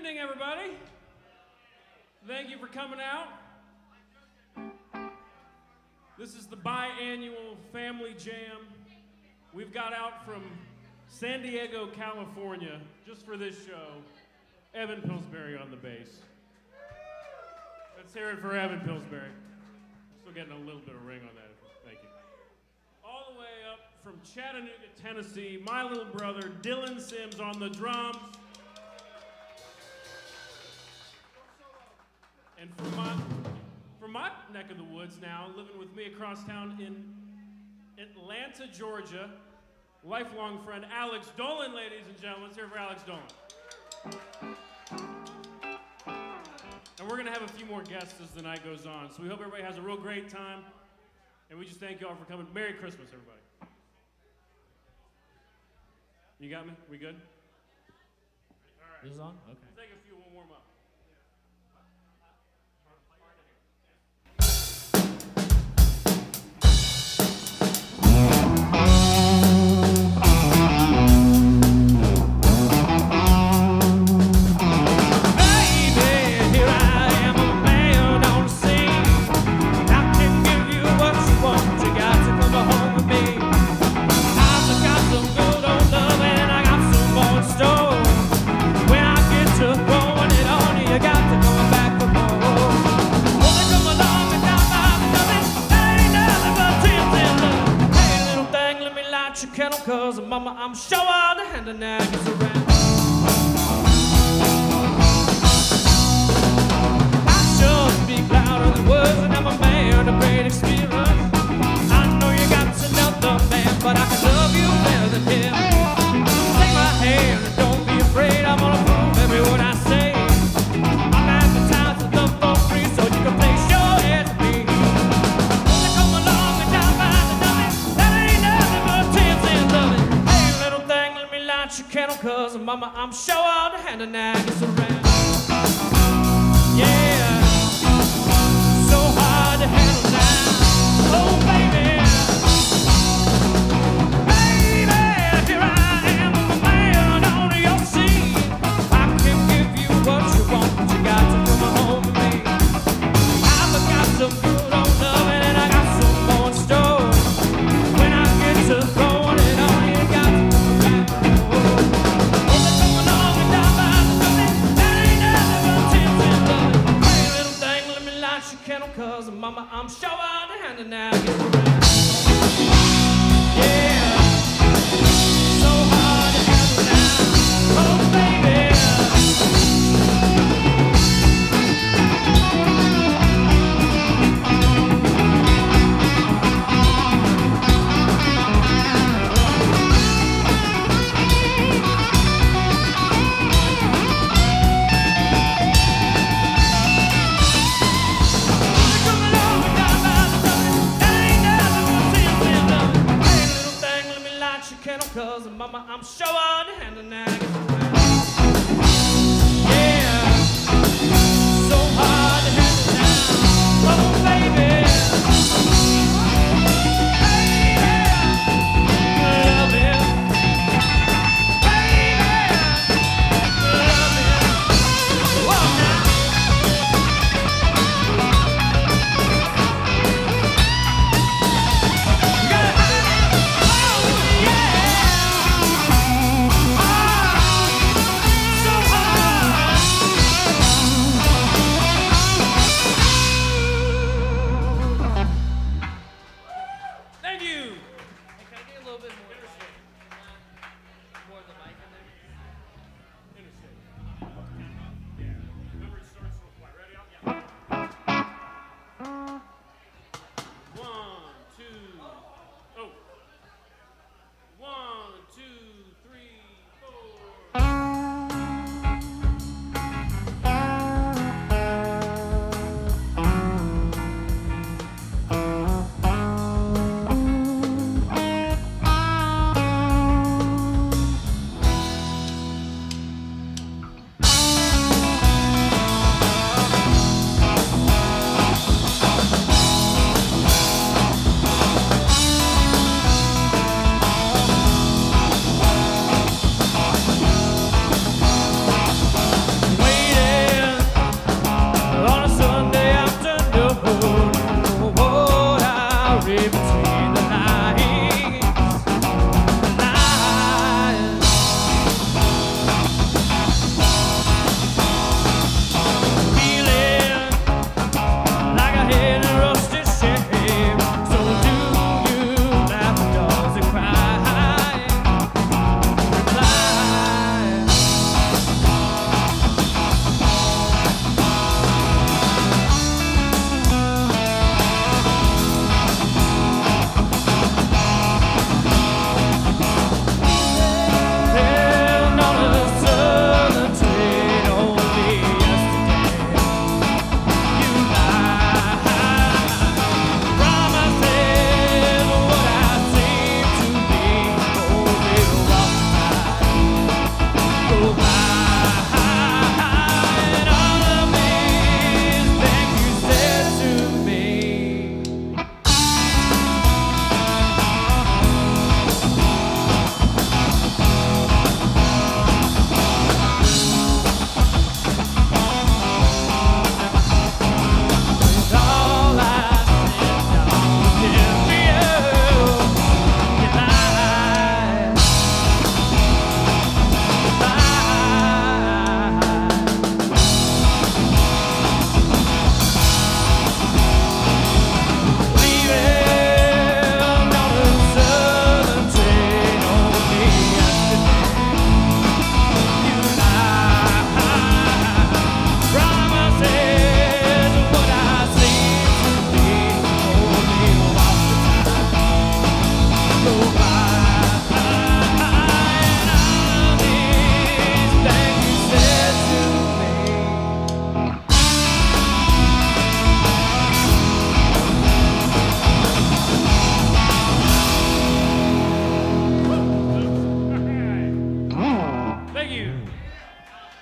evening, everybody. Thank you for coming out. This is the biannual Family Jam. We've got out from San Diego, California, just for this show, Evan Pillsbury on the bass. Let's hear it for Evan Pillsbury. Still getting a little bit of ring on that. Thank you. All the way up from Chattanooga, Tennessee, my little brother, Dylan Sims on the drums. And from my neck of the woods now, living with me across town in Atlanta, Georgia, lifelong friend Alex Dolan, ladies and gentlemen. Let's hear it for Alex Dolan. And we're going to have a few more guests as the night goes on. So we hope everybody has a real great time. And we just thank you all for coming. Merry Christmas, everybody. You got me? We good? All right. This is on? Okay. We'll take a few, we'll warm up. Cause mama, I'm sure all the hand and now gets around. I sure speak louder than words, and I'm a man of great experience. I know you got another man, but I can love you better than him. Take my hand and don't be afraid, I'm gonna prove every word I say. I'm advertised to love for free, so you can place your head to me. When they come along and down by the dummy, that ain't nothing but tears and loving. Hey, little thing, let me light your candle, cause mama, I'm sure all the hand and now gets around. Yeah, so hard to handle now. Oh, baby. Baby, here I am, I'm a man on your scene. I can give you what you want, but you got to come home with me. I've got some good old loving and I got some more in store. When I get to throwing it on, you got to come back. Oh, they're coming on and down by the dummy. That ain't nothing but tears and loving. Hey, little thing, let me light your candle, cause mama, I'm sure all the hand and now get around.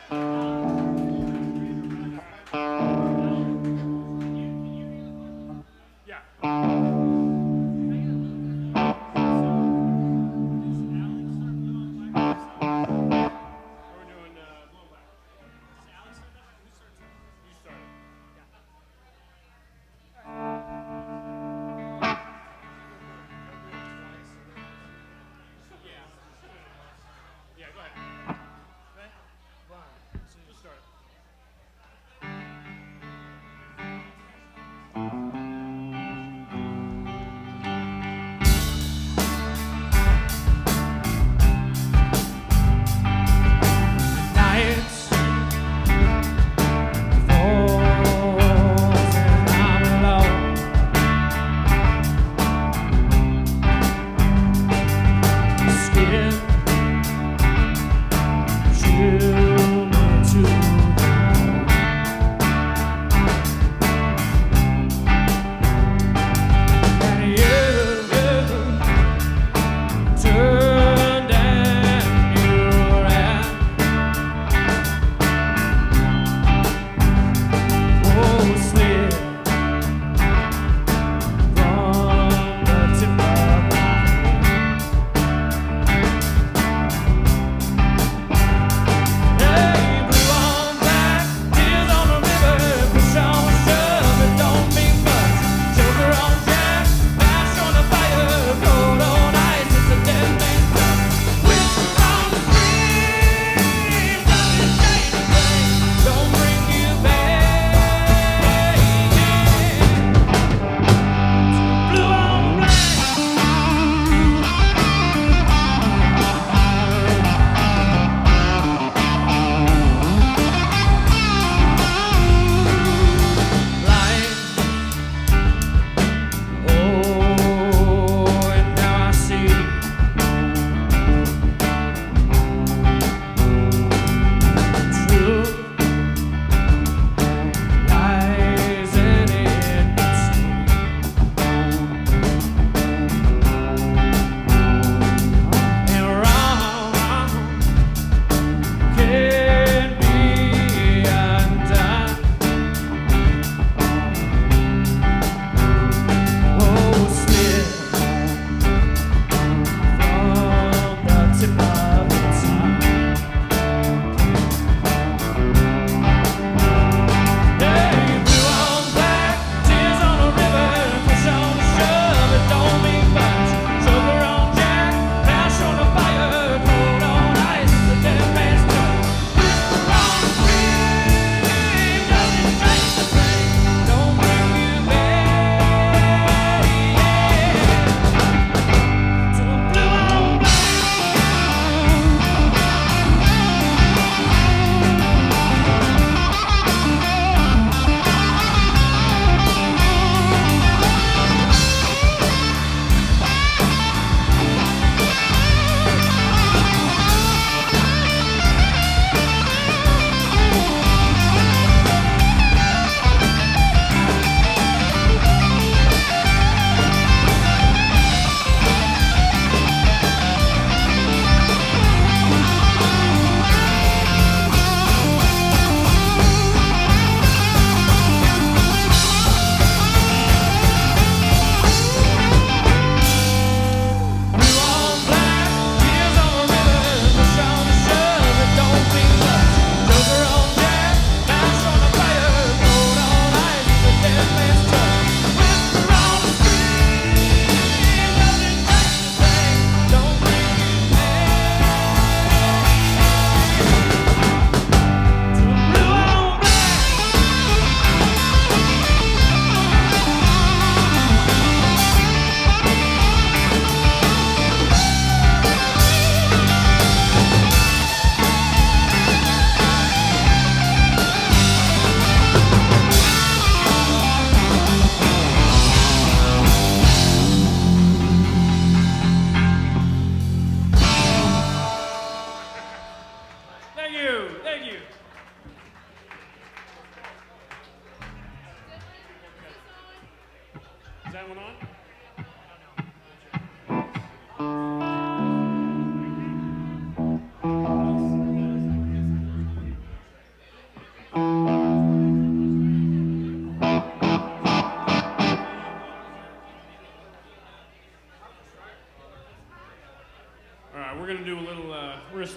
Is that one on?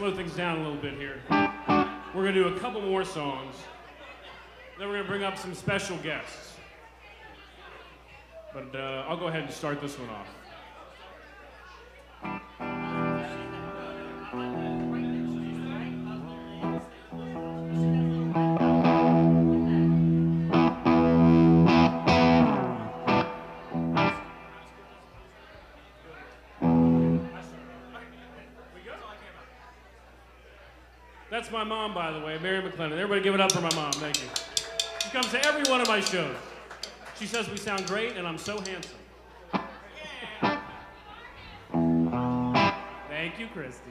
slow things down a little bit here. We're going to do a couple more songs. Then we're going to bring up some special guests. But I'll go ahead and start this one off. That's my mom, by the way, Mary McClendon. Everybody give it up for my mom. Thank you. She comes to every one of my shows. She says we sound great, and I'm so handsome. Thank you, Christy.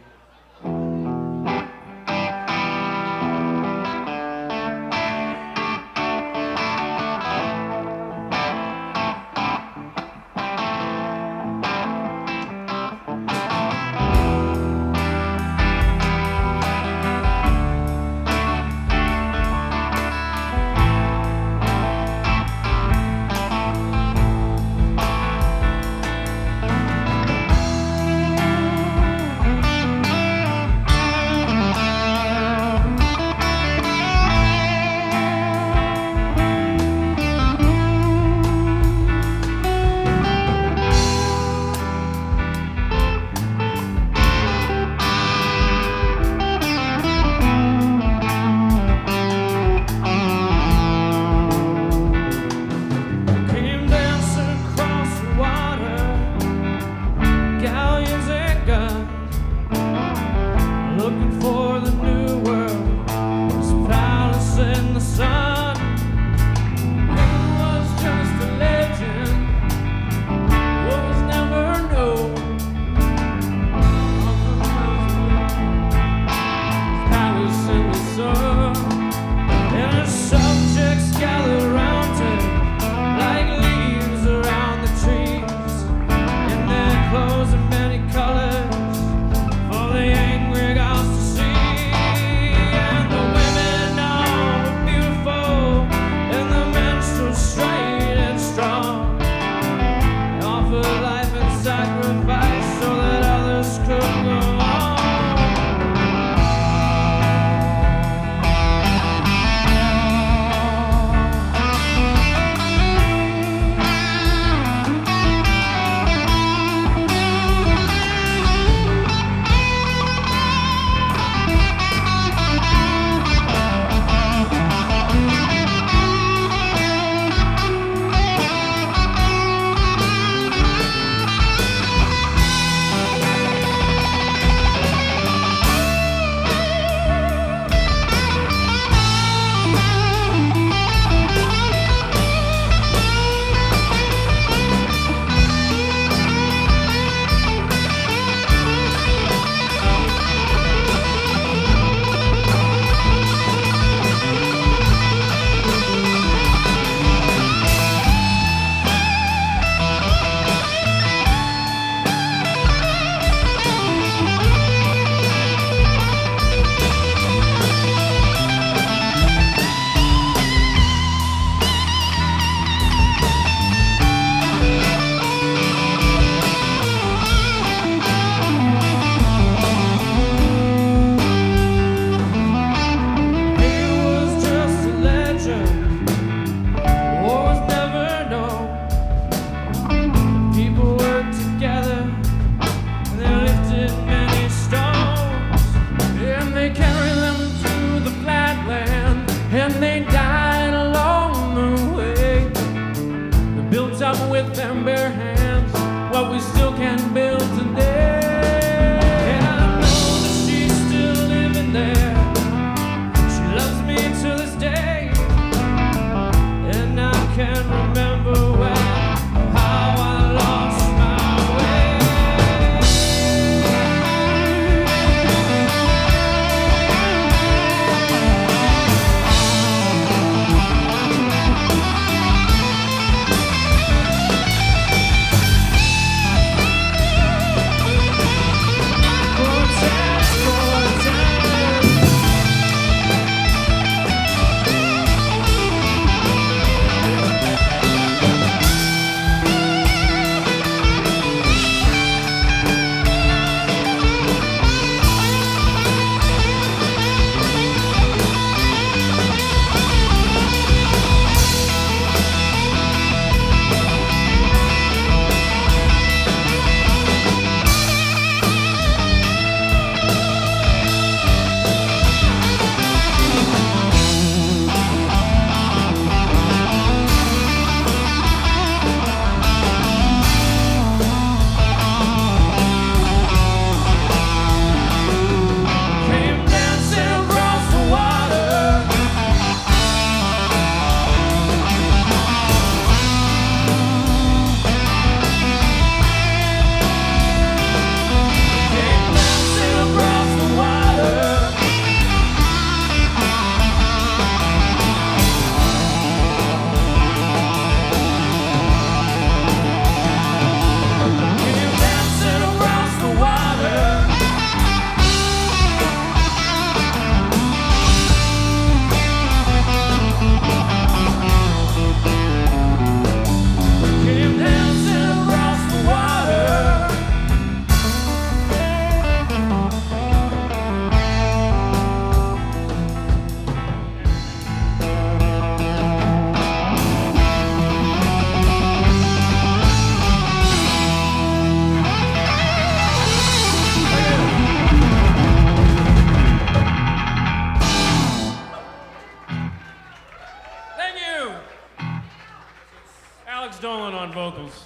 Dolan on vocals.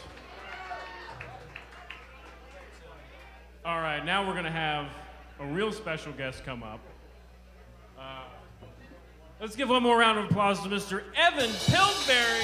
All right, now we're gonna have a real special guest come up. Let's give one more round of applause to Mr. Evan Pillsbury.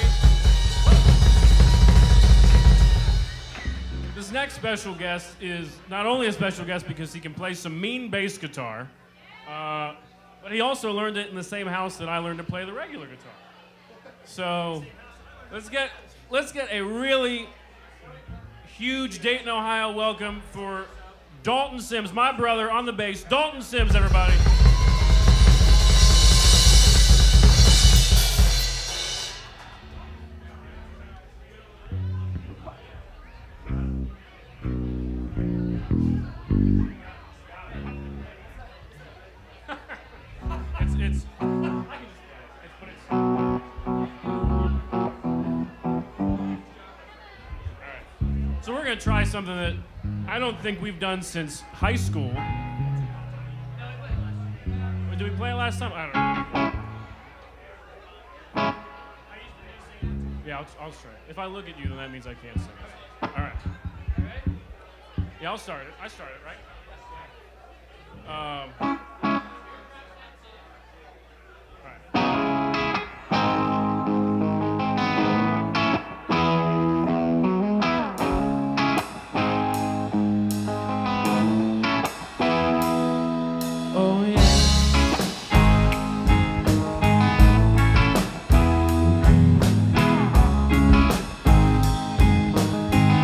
This next special guest is not only a special guest because he can play some mean bass guitar, but he also learned it in the same house that I learned to play the regular guitar. So let's get a really huge Dayton, Ohio welcome for Dalton Sims, my brother on the bass. Dalton Sims, everybody. So we're gonna try something that I don't think we've done since high school. Did we play it last time? I don't know. Yeah, I'll start it. If I look at you, then that means I can't sing it. All right. Yeah, I'll start it. I started, right?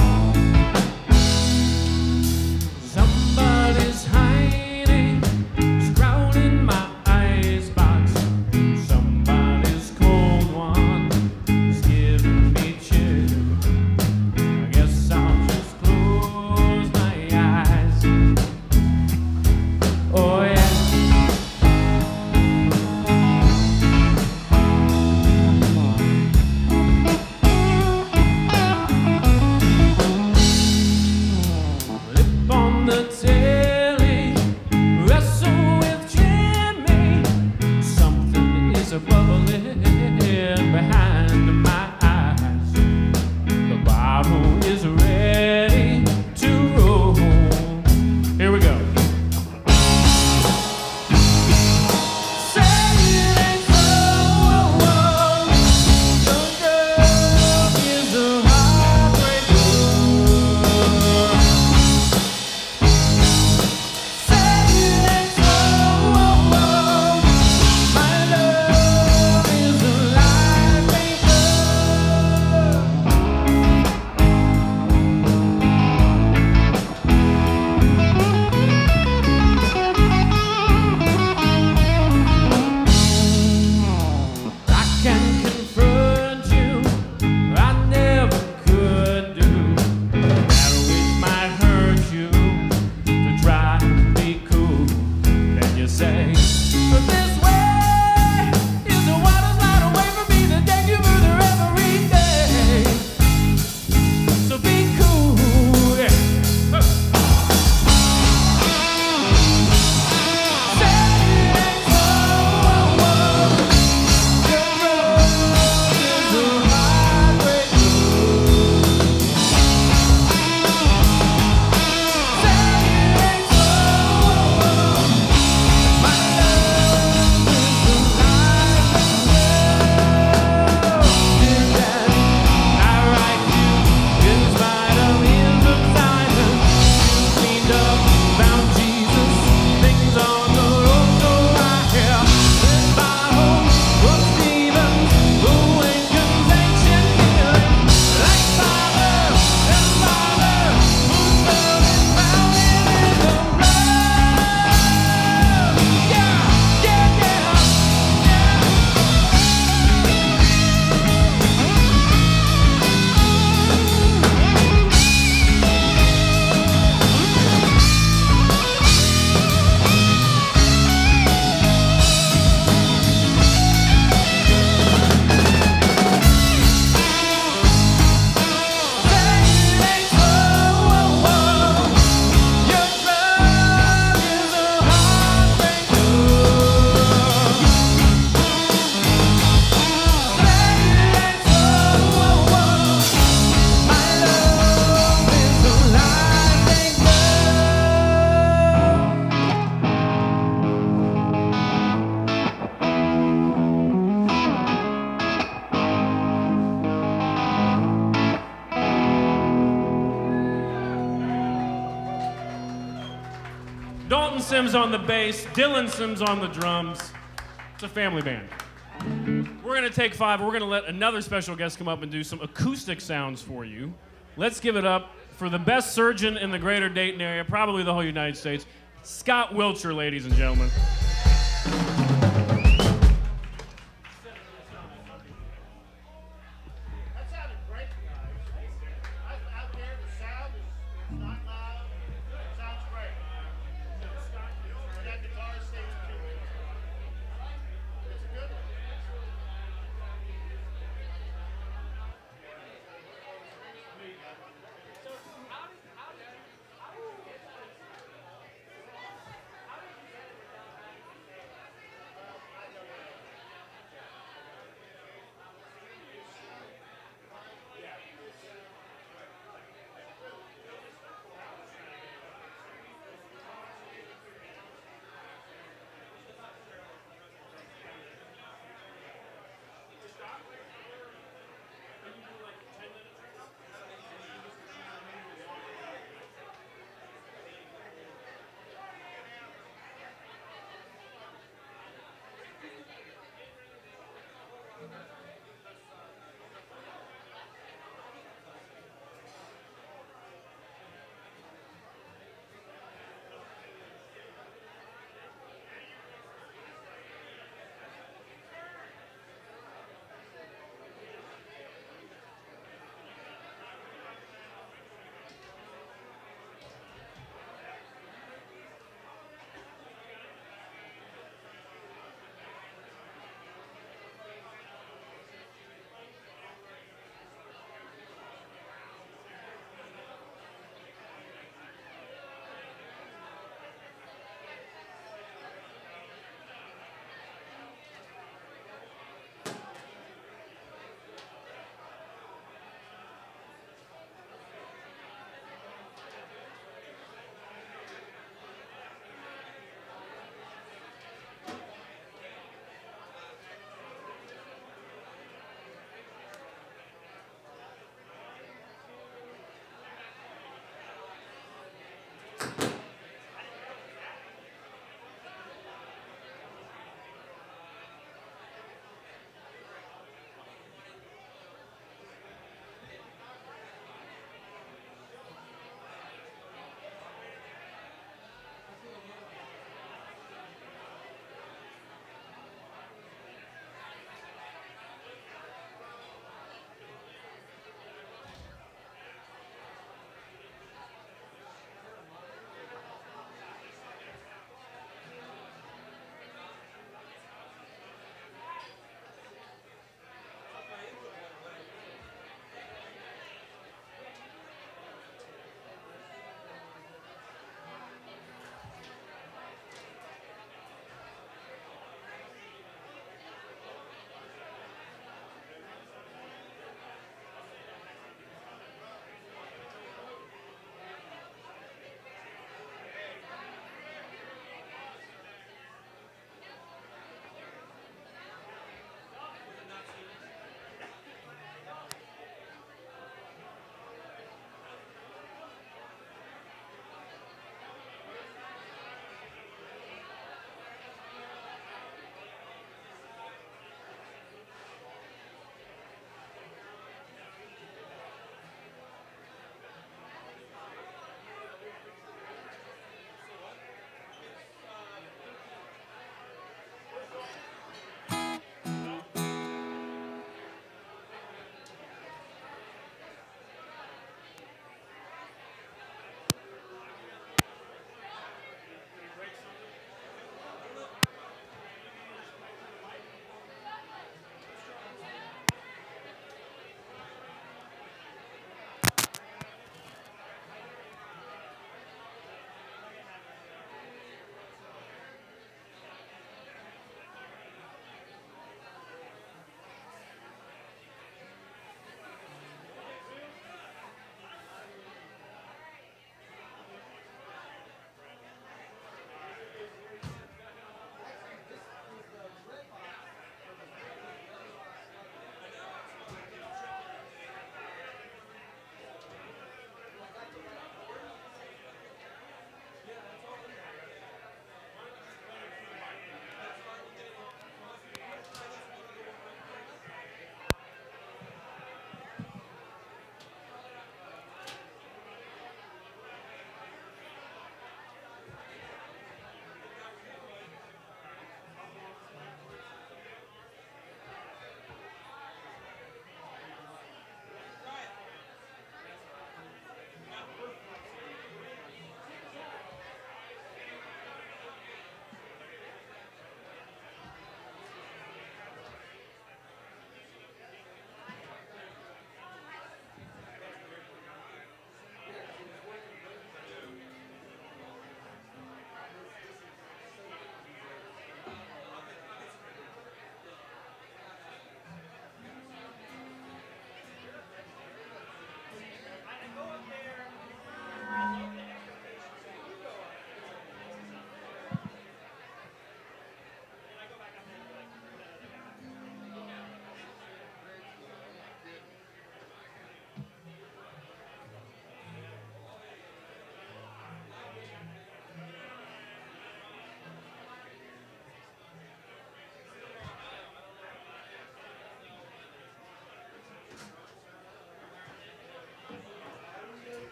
Somebody's hiding Sims on the bass, Dylan Sims on the drums. It's a family band. We're gonna take 5. We're gonna let another special guest come up and do some acoustic sounds for you. Let's give it up for the best surgeon in the greater Dayton area, probably the whole United States, Scott Wiltshire, ladies and gentlemen.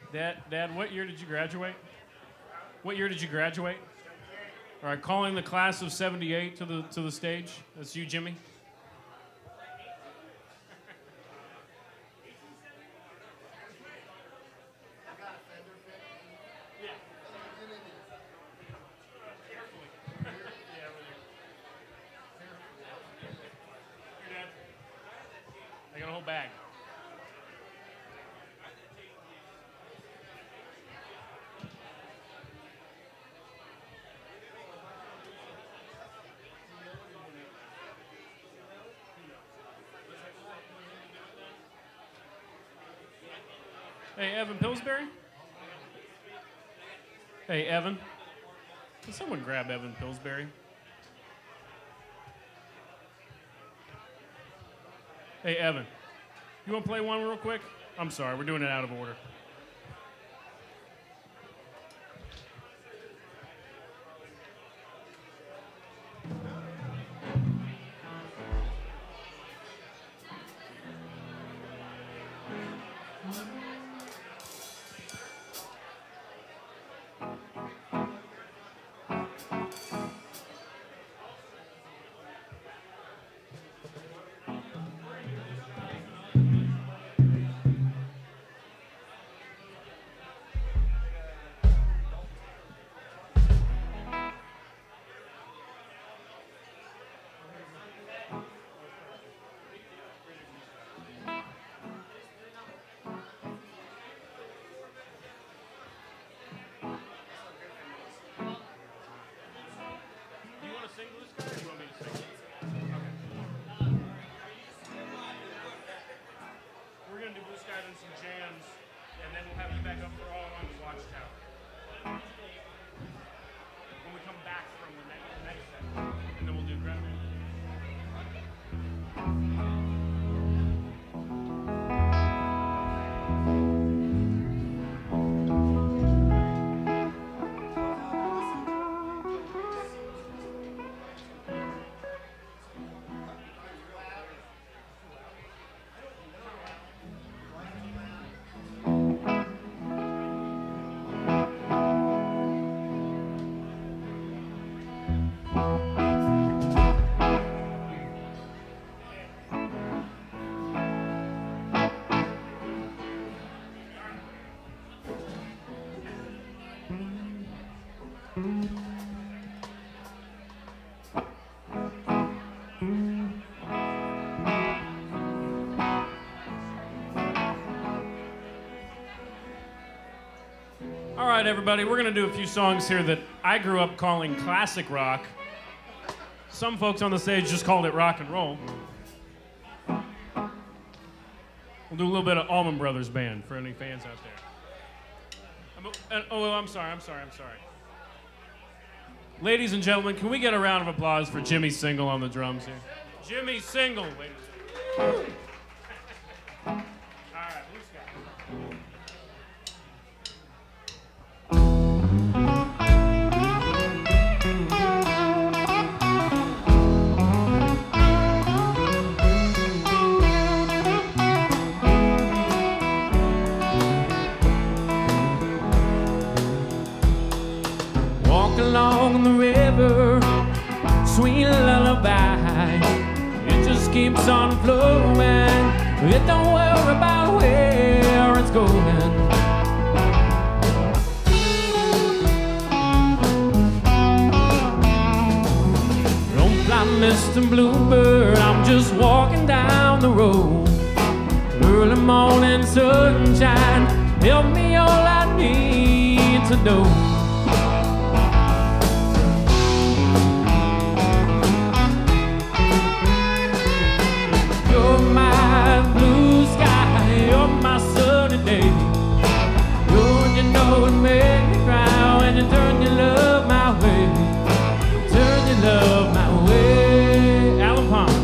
Dad, what year did you graduate? What year did you graduate? All right, calling the class of '78 to the stage. That's you, Jimmy. I got a whole bag. Hey, Evan Pillsbury? Hey, Evan. Can someone grab Evan Pillsbury? Hey, Evan. You want to play one real quick? I'm sorry, we're doing it out of order. Some jams, and then we'll have you back up for all on the Watchtower. When we come back from the next set, and then we'll do ground. All right, everybody, we're going to do a few songs here that I grew up calling classic rock. Some folks on the stage just called it rock and roll. We'll do a little bit of Allman Brothers Band for any fans out there. I'm sorry. Ladies and gentlemen, can we get a round of applause for Jimmy Single on the drums here? Jimmy Single, ladies. All right, Blue Sky. Along the river, sweet lullaby, it just keeps on flowing. It don't worry about where it's going. Don't fly, Mr. Bluebird, I'm just walking down the road. Early morning sunshine, help me all I need to know. Blue sky, you're my sunny day. You know it make me cry when you turn your love my way. Turn your love my way. Alan Ponce.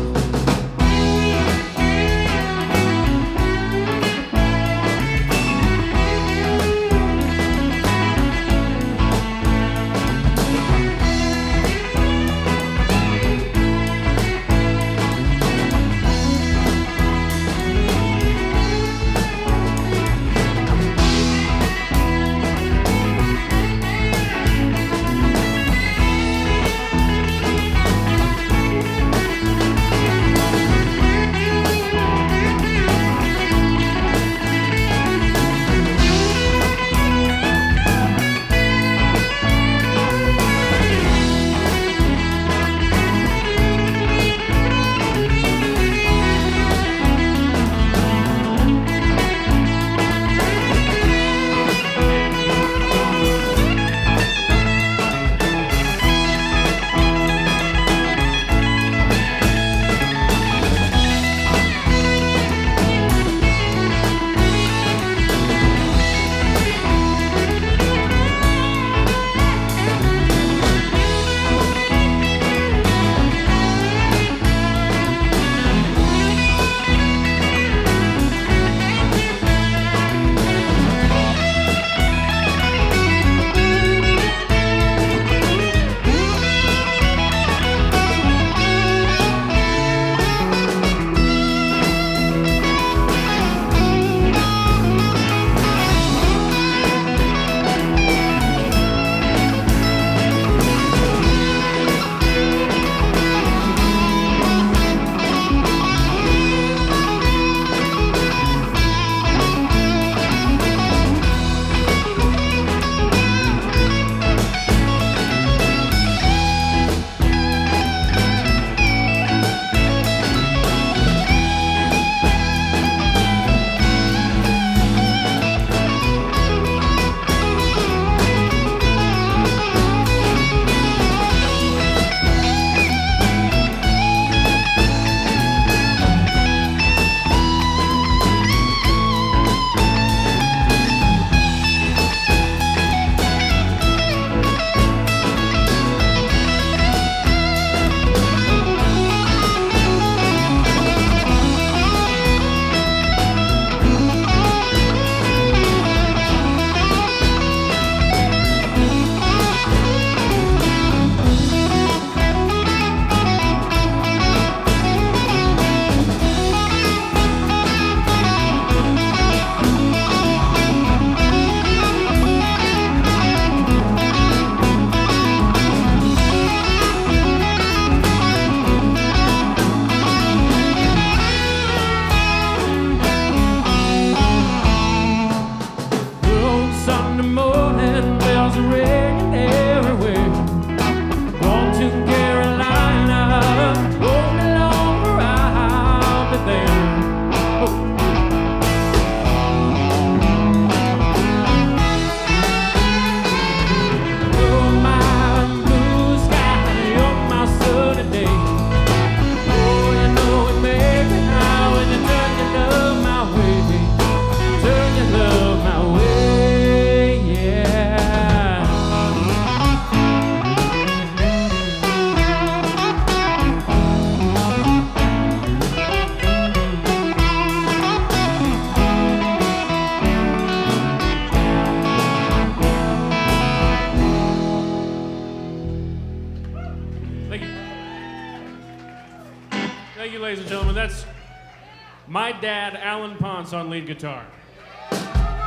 My dad, Alan Ponce, on lead guitar. It's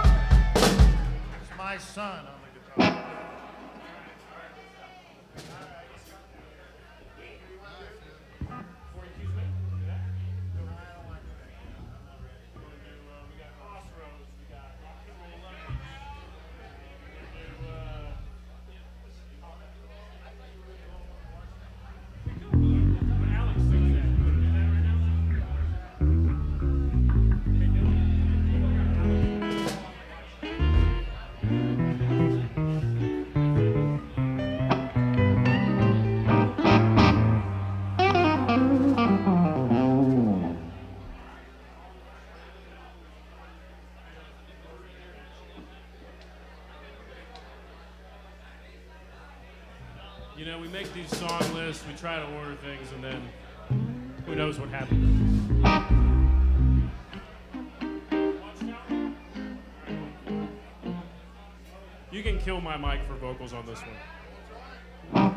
my son on the guitar. You know, we make these song lists, we try to order things, and then who knows what happens. You can kill my mic for vocals on this one.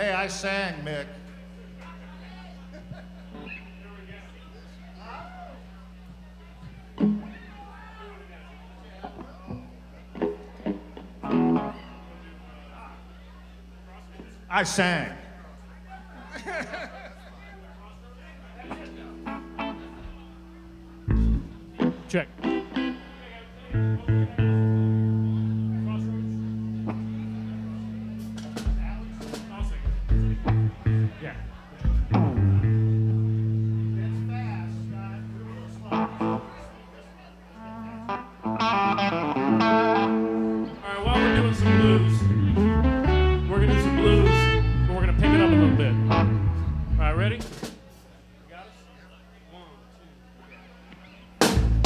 Hey, I sang, Mick. I sang. Check. Yeah. Alright, while we're doing some blues, we're gonna do some blues, but we're gonna pick it up a little bit. Alright, ready? Got us? 1, 2.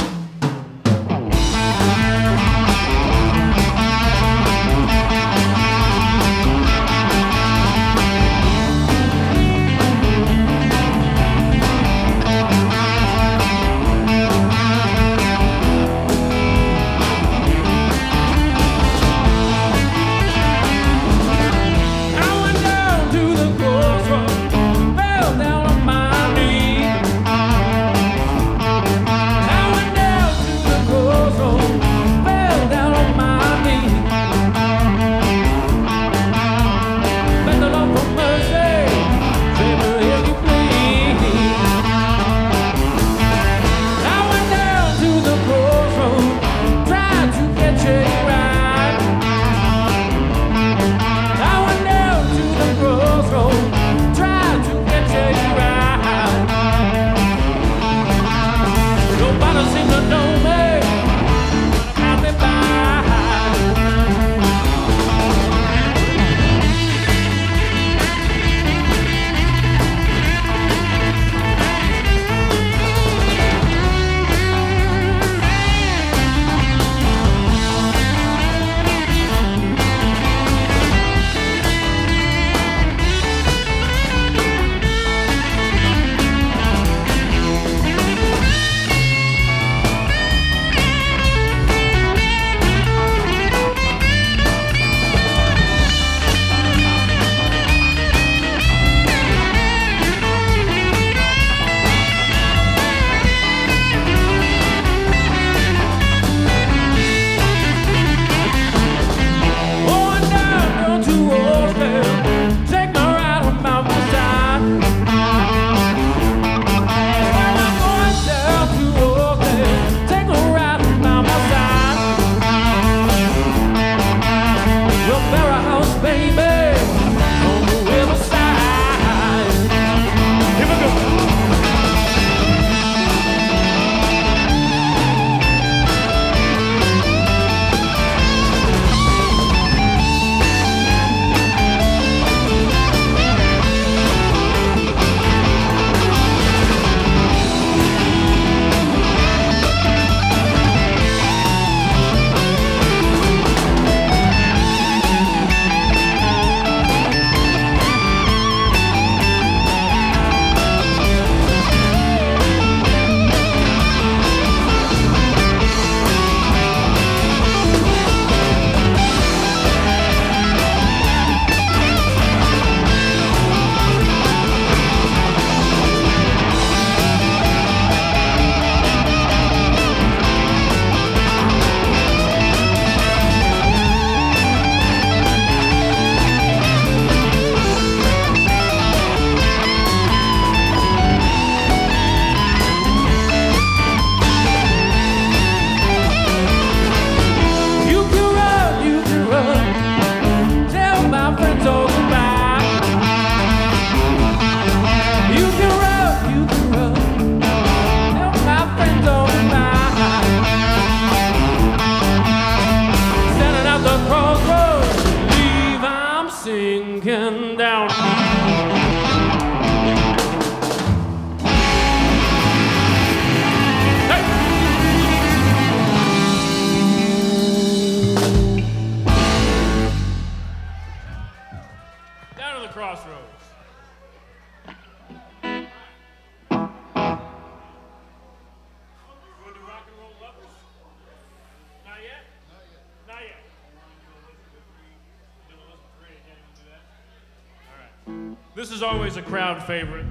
Not yet. This is always a crowd favorite.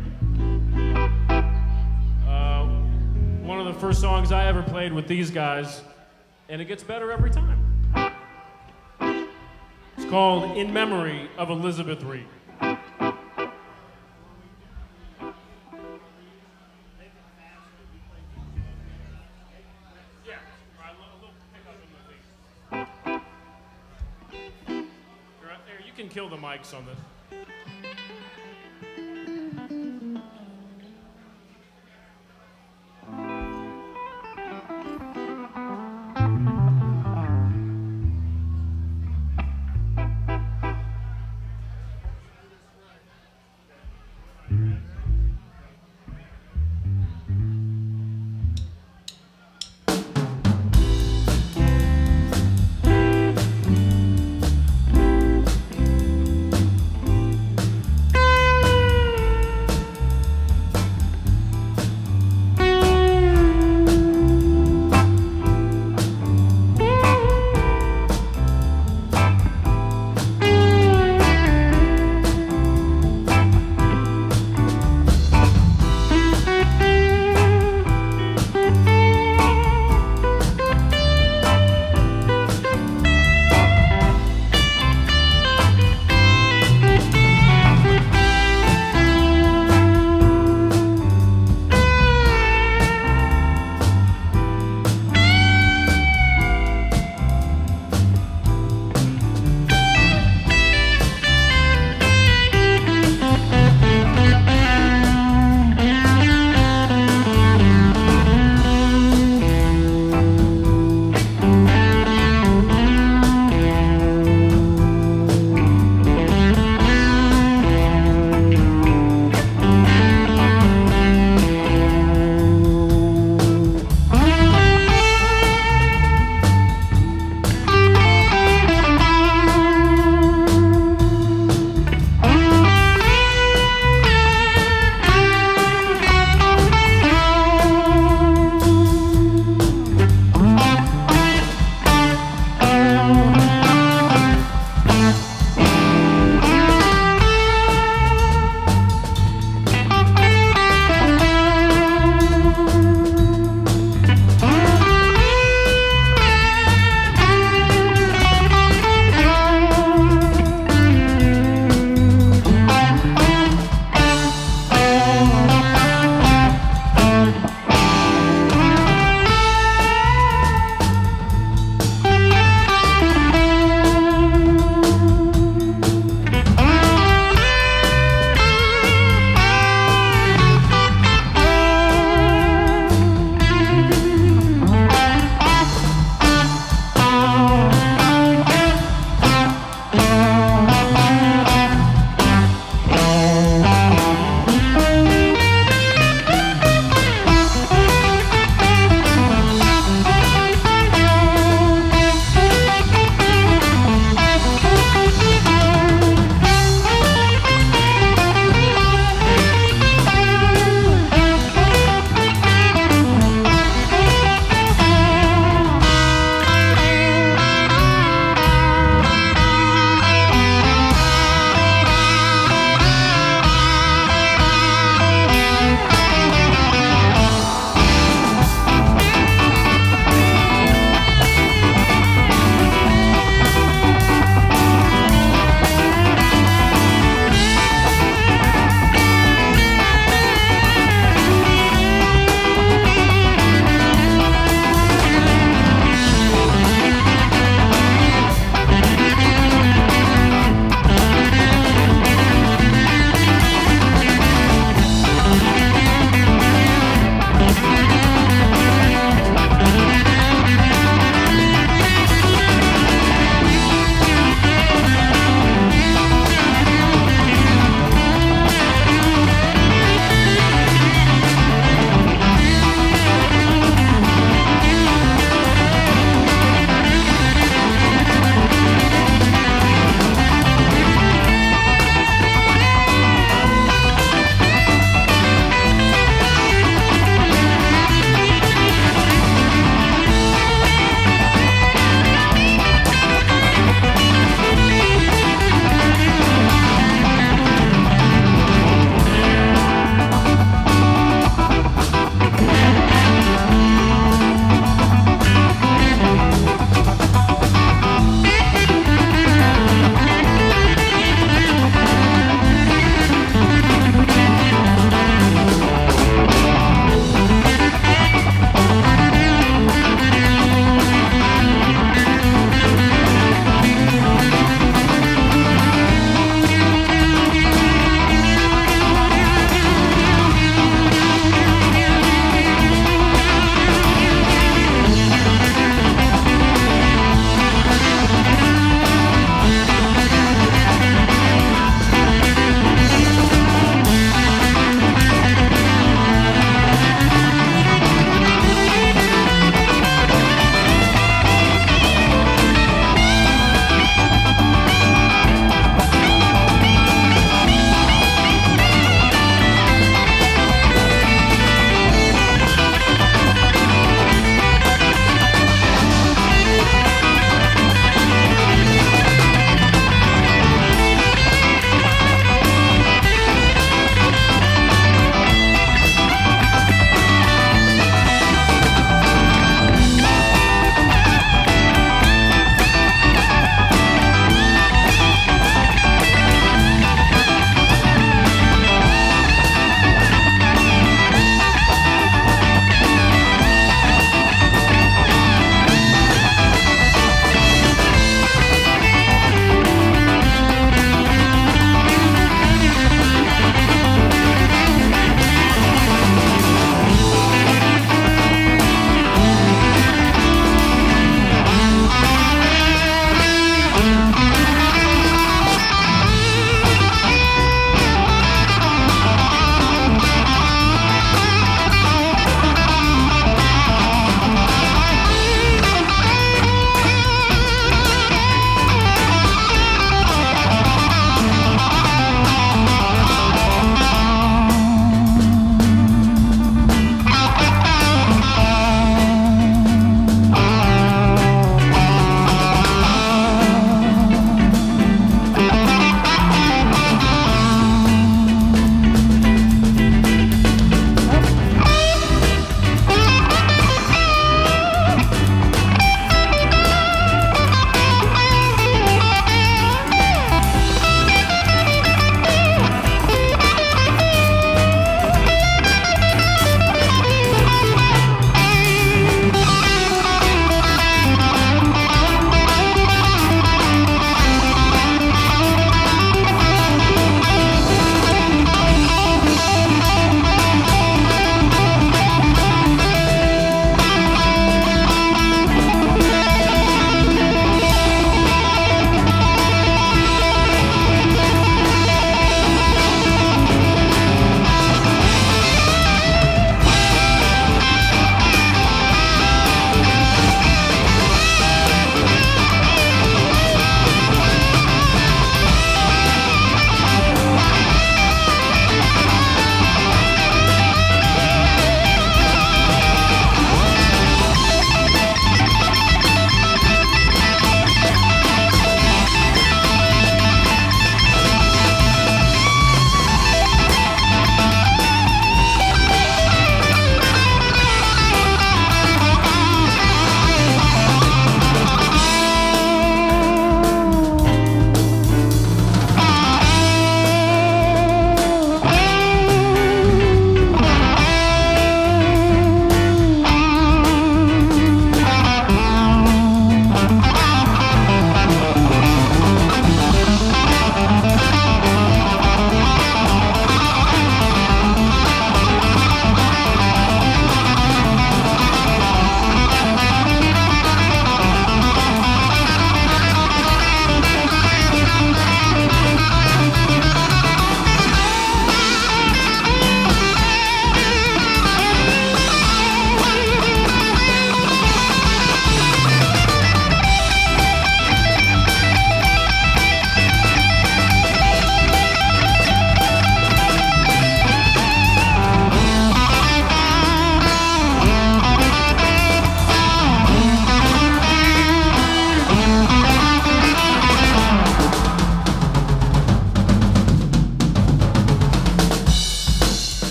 One of the first songs I ever played with these guys, and it gets better every time. It's called In Memory of Elizabeth Reed. Yeah, a little pickup in the lead. There, you can kill the mics on this.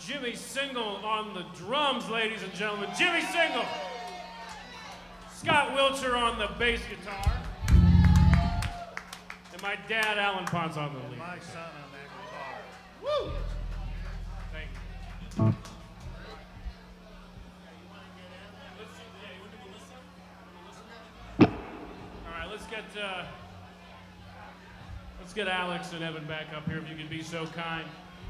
Jimmy Single on the drums, ladies and gentlemen. Jimmy Single. Scott Wiltshire on the bass guitar. And my dad, Alan Ponce, on the lead. My son on that guitar. Woo! Thank you. All right, let's get Alex and Evan back up here, if you could be so kind.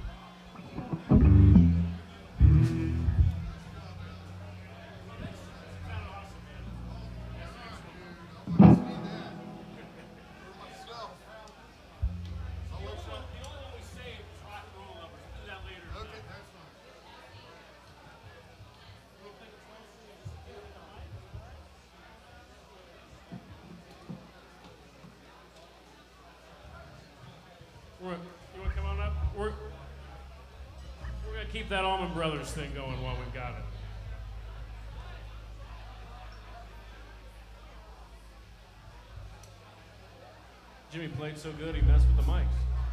You want to come on up? We're going to keep that Allman Brothers thing going while we've got it. Jimmy played so good, he messed with the mics.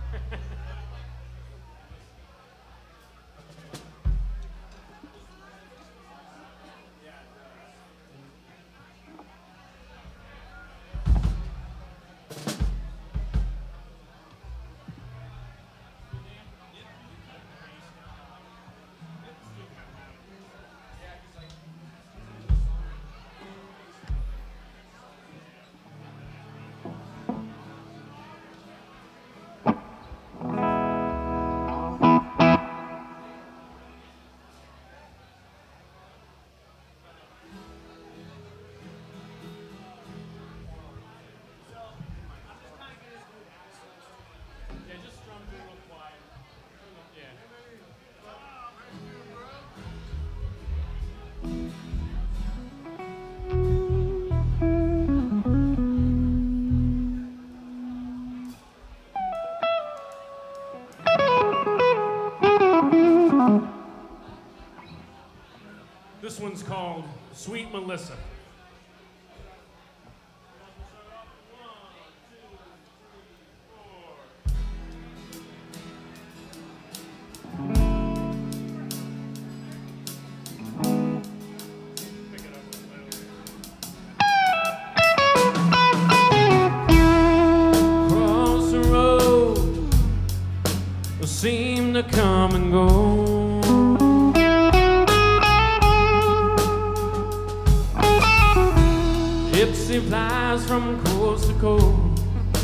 This one's called Sweet Melissa. Across the road, seem to come and go. Gypsy flies from coast to coast,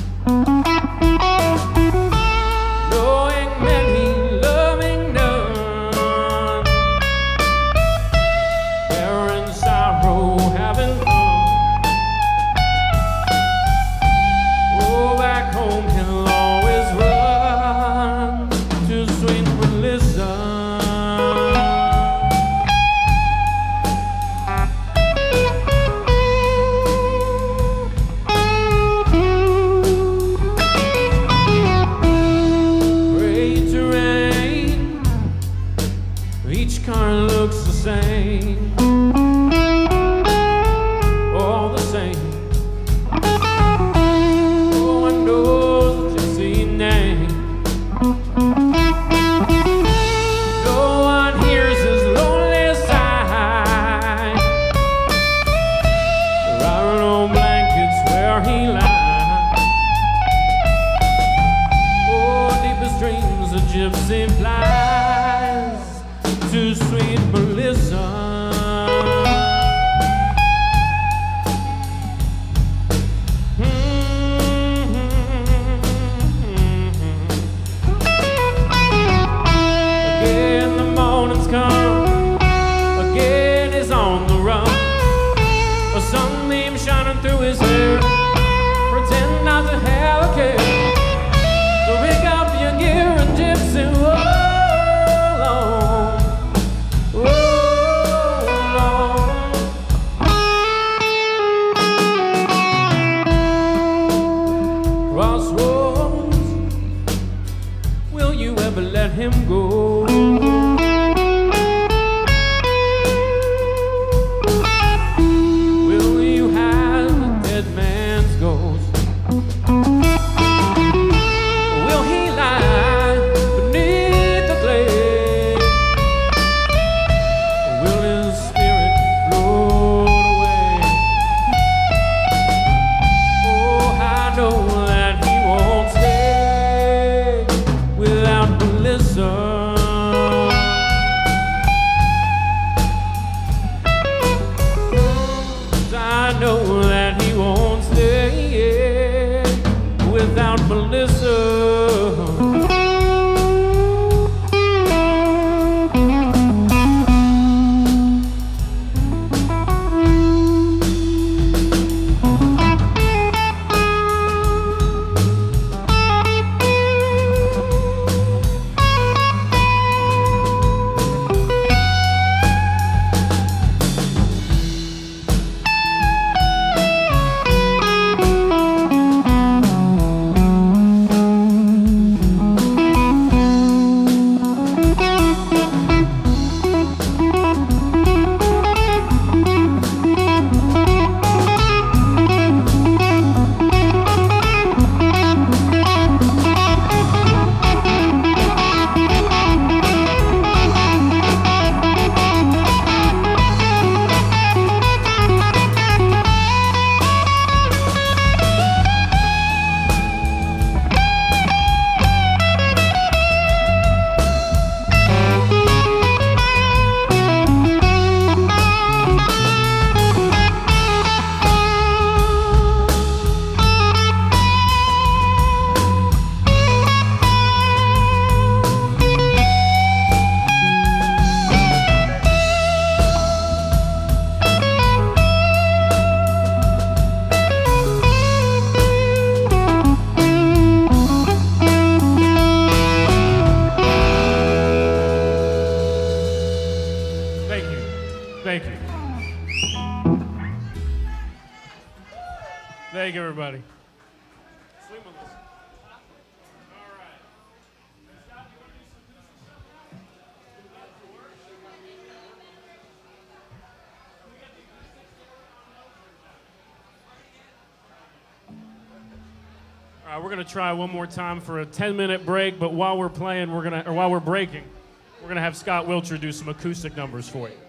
knowing many, loving none, bearing sorrow, having fun. Oh, back home he'll always run to sweet Melissa. Each car looks the same, all the same. No one knows the gypsy name. No one hears his lonely sigh. There are no blankets where he lies. Oh, deepest dreams a gypsy flies to sweet Melissa. Again the morning's come, again he's on the run. A sunbeam shining through his hair, pretend not to have a care. So pick up your gear and gypsy roll. Crossroads, will you ever let him go? Will you have a dead man's ghost? Will he lie beneath the glade? Thank you. Thank you, everybody. All right, we're gonna try one more time for a 10-minute break, but while we're playing, while we're breaking, we're gonna have Scott Wiltshire do some acoustic numbers for you.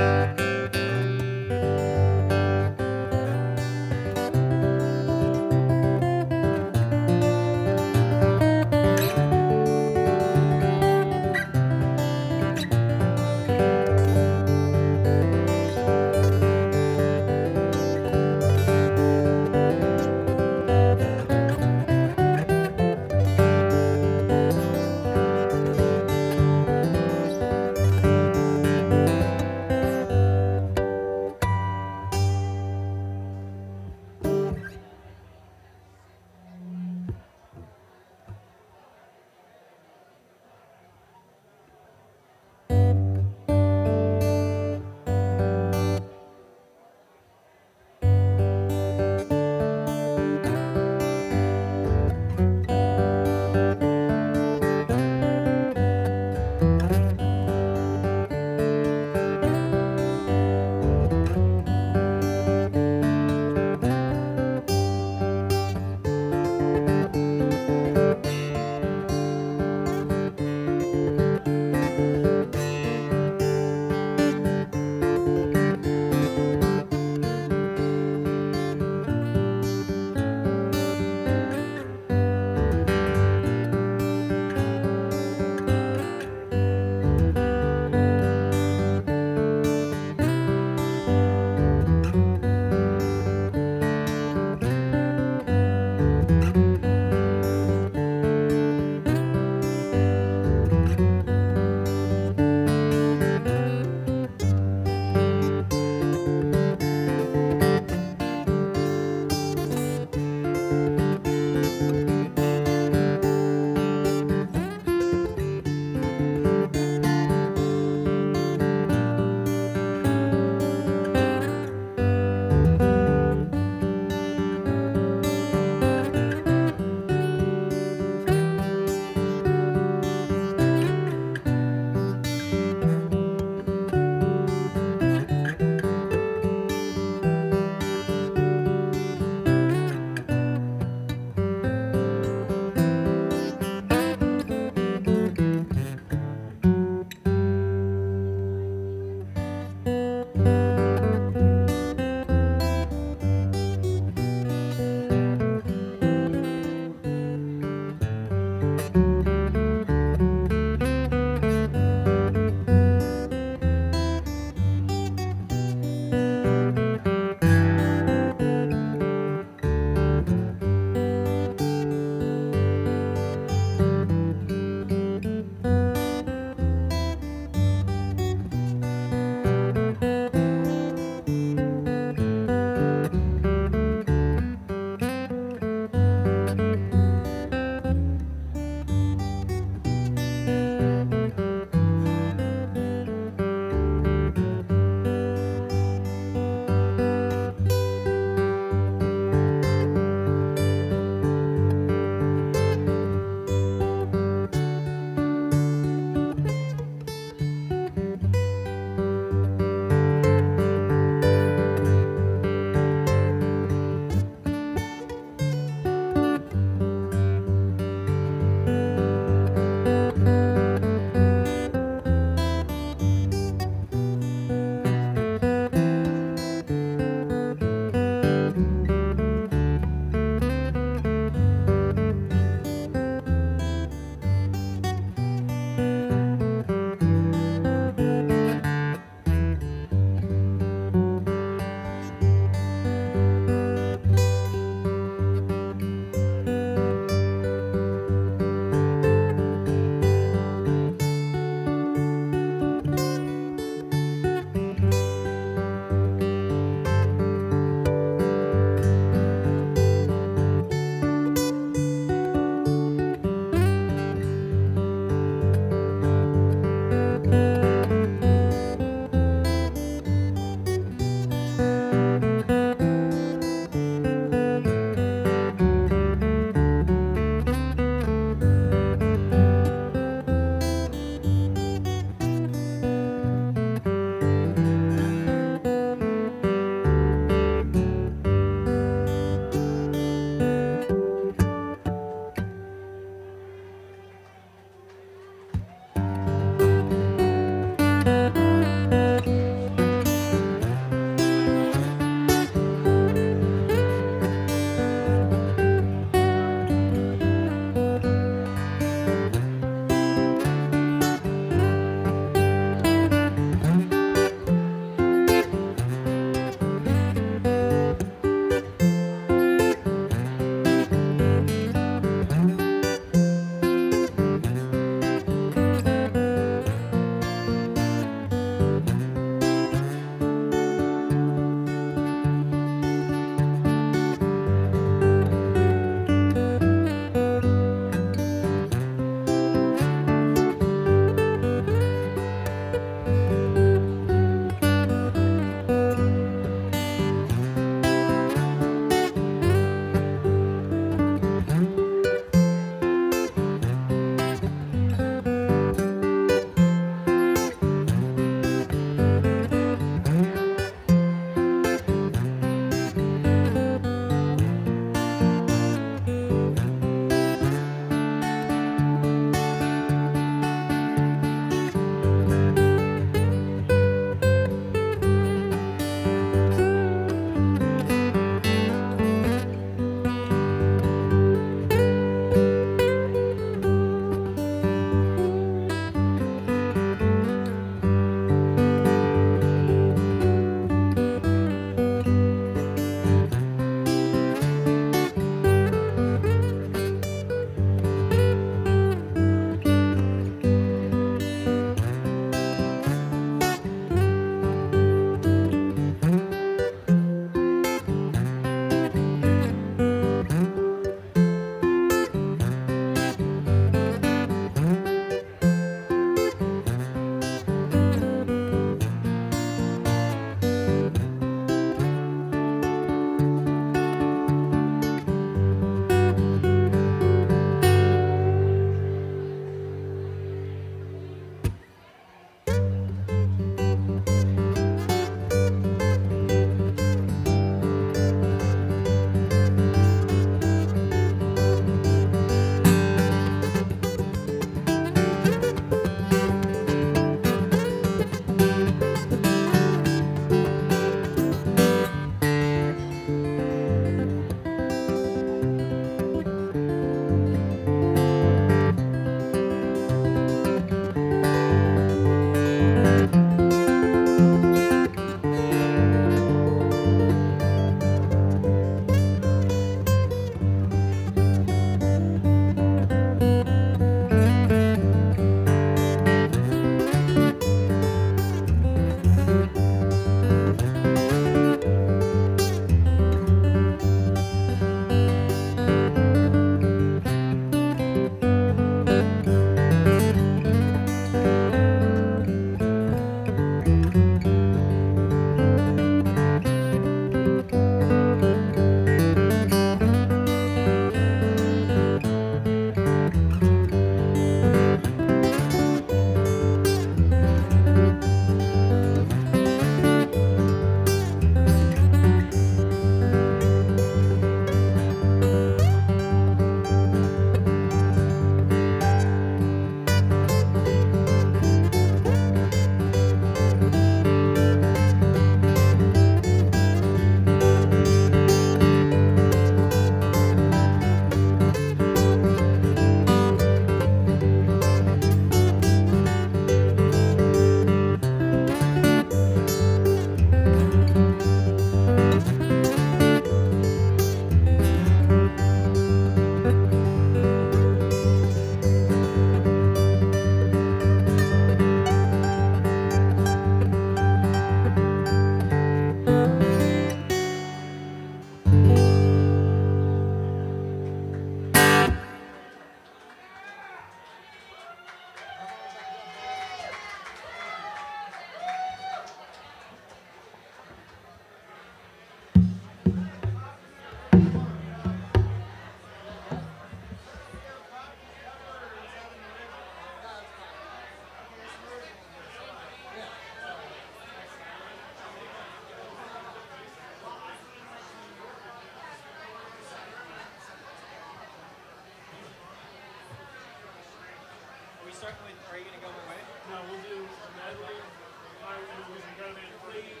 Are You Gonna Go My Way? No, we'll do a medley. Fire Emblem and Go Man, please.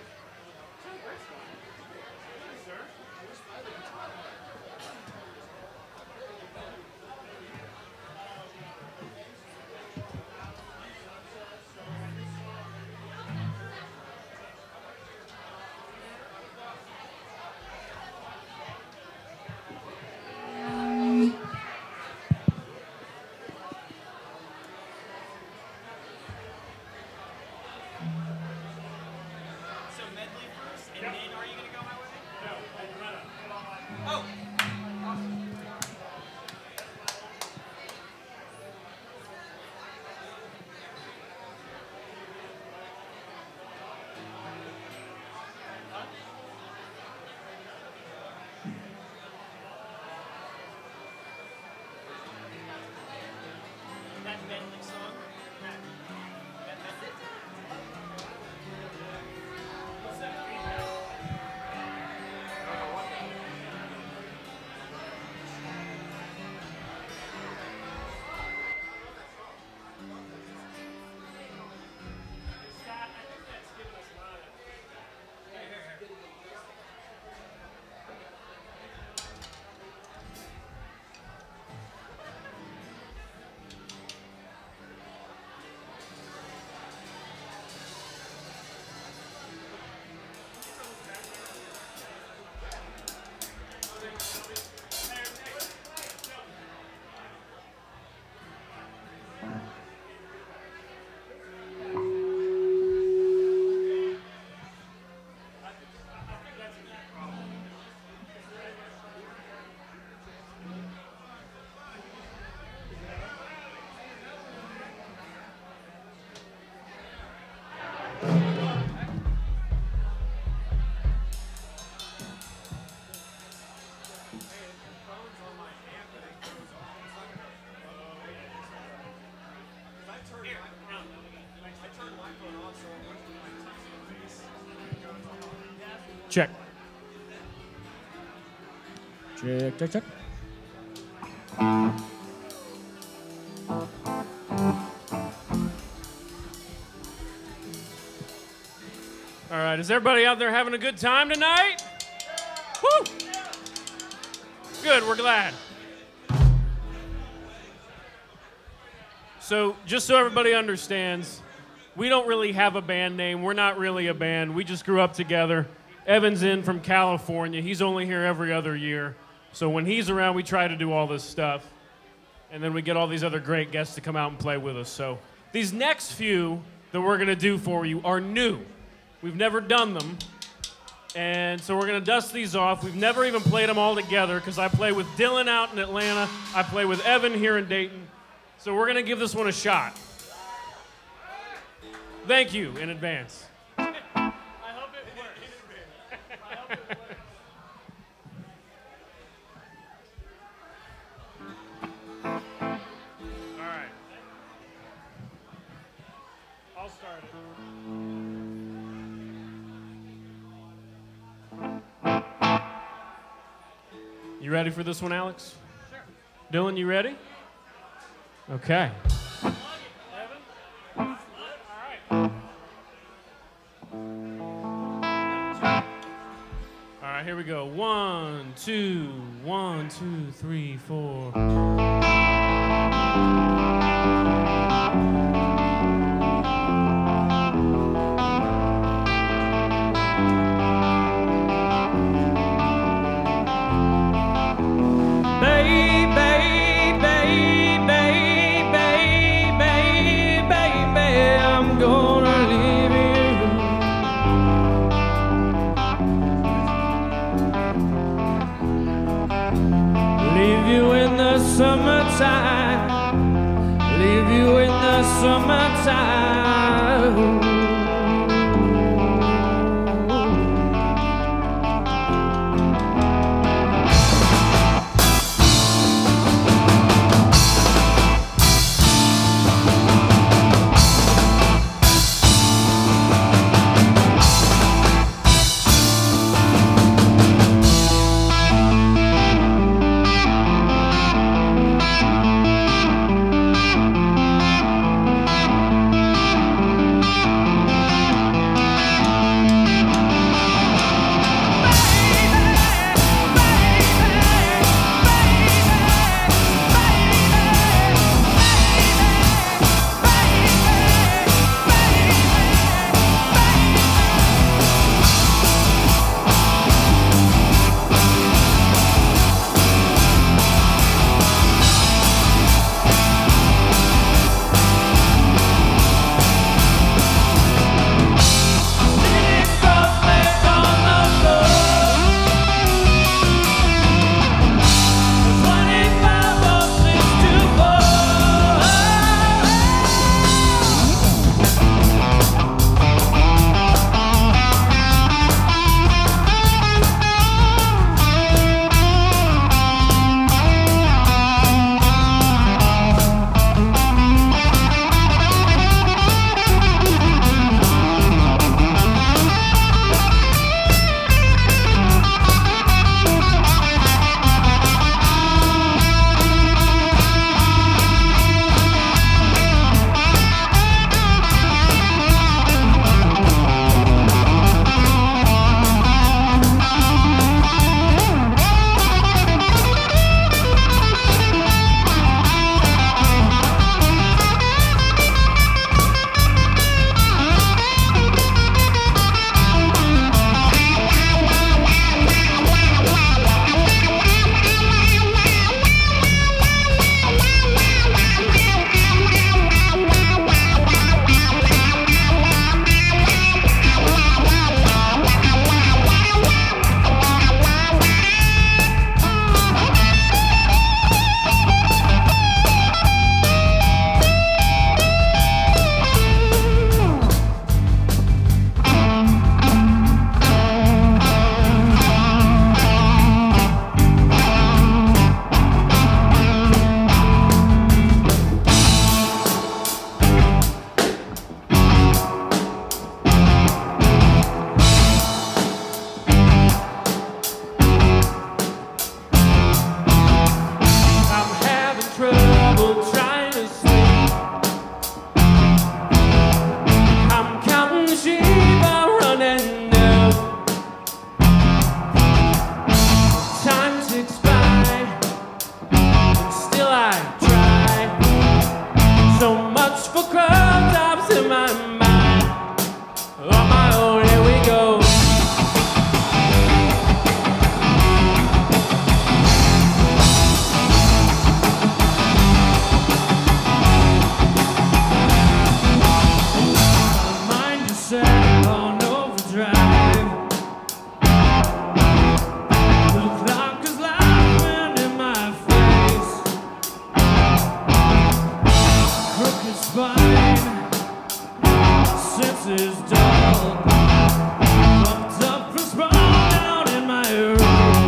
Sir? So medley first, and then Are You Gonna Go My Way? No, Loretta. Oh! That medley song? That medley? What's that feedback? Scott, I think that's giving us a lot of. Check. Check, check, check. All right, is everybody out there having a good time tonight? Woo! Good, we're glad. So, just so everybody understands, we don't really have a band name. We're not really a band. We just grew up together. Evan's in from California. He's only here every other year. So when he's around, we try to do all this stuff. And then we get all these other great guests to come out and play with us. So these next few that we're going to do for you are new. We've never done them. And so we're going to dust these off. We've never even played them all together because I play with Dylan out in Atlanta. I play with Evan here in Dayton. So we're going to give this one a shot. Thank you in advance. I hope it works. I hope it works. All right. I'll start it. You ready for this one, Alex? Sure. Dylan, you ready? Okay. Evan? All right, here we go. 1, 2, 1, 2, 3, 4. Summertime, leave you in the summertime. set on overdrive. The clock is laughing in my face. Crooked spine, senses dull. Fucked up and sprung down in my room.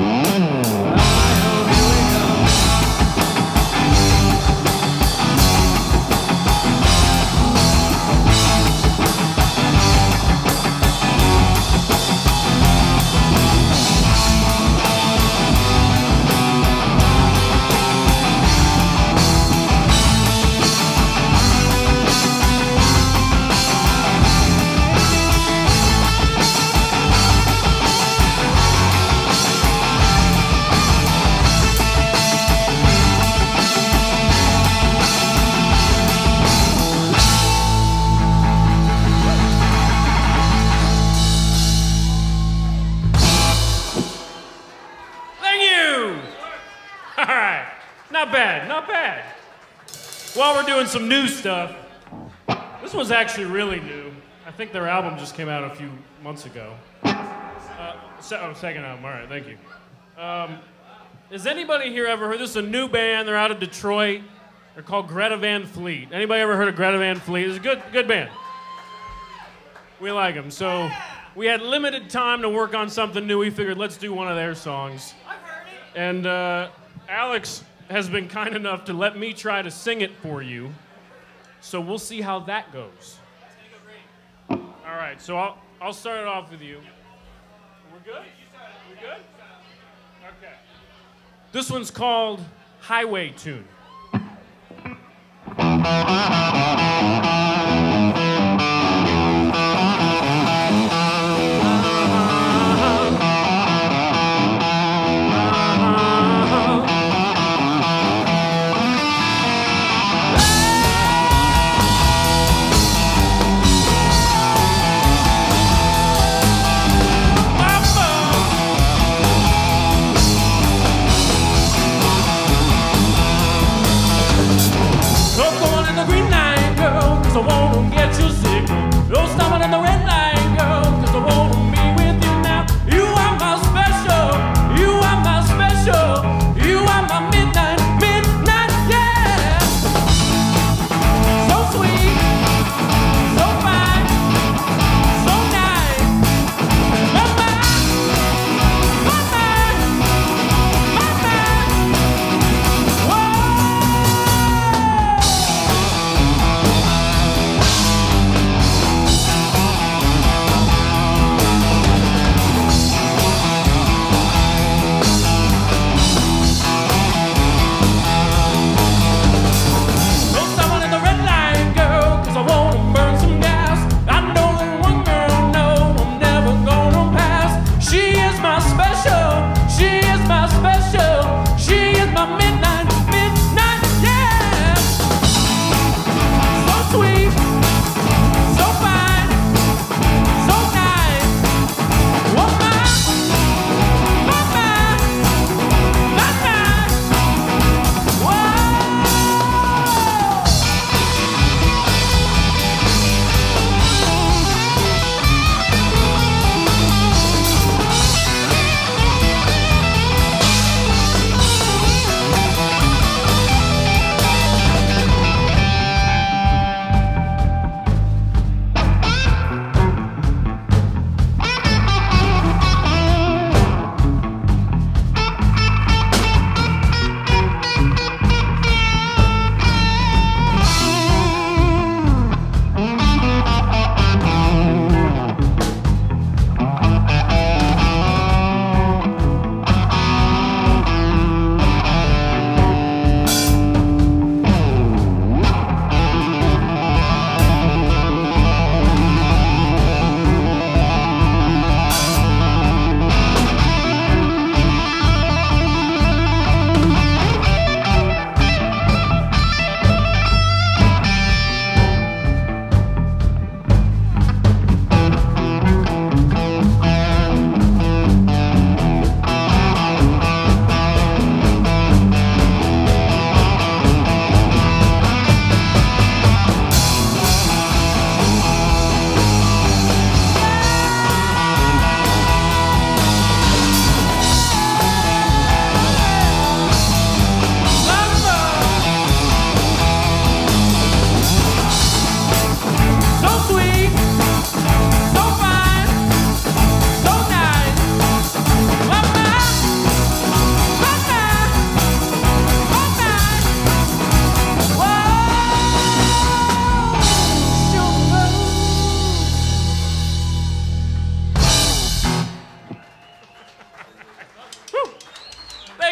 Not bad, not bad. While we're doing some new stuff, this one's actually really new. I think their album just came out a few months ago. Second album, all right, thank you. Has anybody here ever heard, this is a new band, they're out of Detroit. They're called Greta Van Fleet. Anybody ever heard of Greta Van Fleet? It's a good band. We like them. So we had limited time to work on something new. We figured let's do one of their songs. I've heard it. And Alex has been kind enough to let me try to sing it for you. So we'll see how that goes. That's gonna go great. All right, so I'll start it off with you. We're good? We good? Okay. This one's called Highway Tune. Green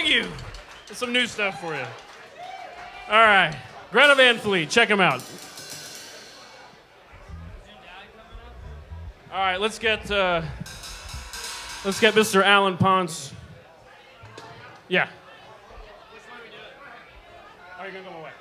you. There's some new stuff for you. All right. Greta Van Fleet, check him out. All right, let's get Mr. Alan Ponce. Yeah. Are you gonna go away?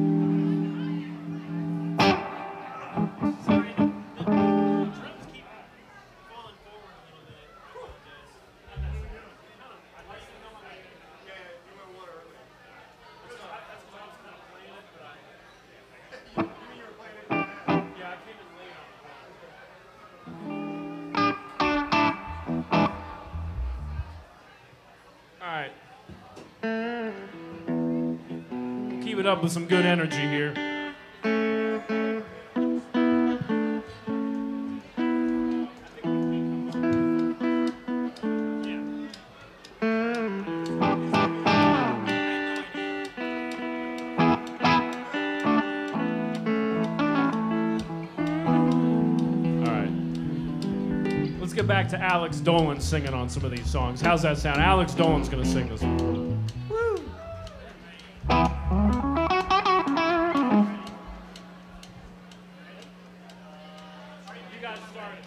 Sorry, the drums keep falling forward a little bit. I'd like to know my way. Yeah, you went water earlier. That's because I was kind of playing it, but you mean you were playing it? Yeah, I came in late on it. All right. Keep it up with some good energy here. Let's get back to Alex Dolan singing on some of these songs. How's that sound? Alex Dolan's gonna sing this one. Woo! You guys started.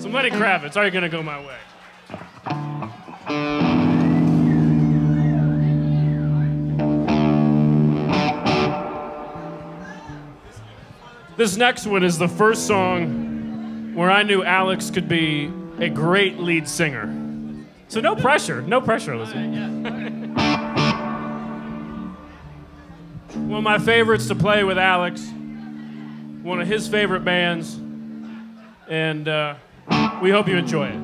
Some Lenny Kravitz. Are you gonna go my way? This next one is the first song where I knew Alex could be a great lead singer. So no pressure, listen. One of my favorites to play with Alex, one of his favorite bands, and we hope you enjoy it.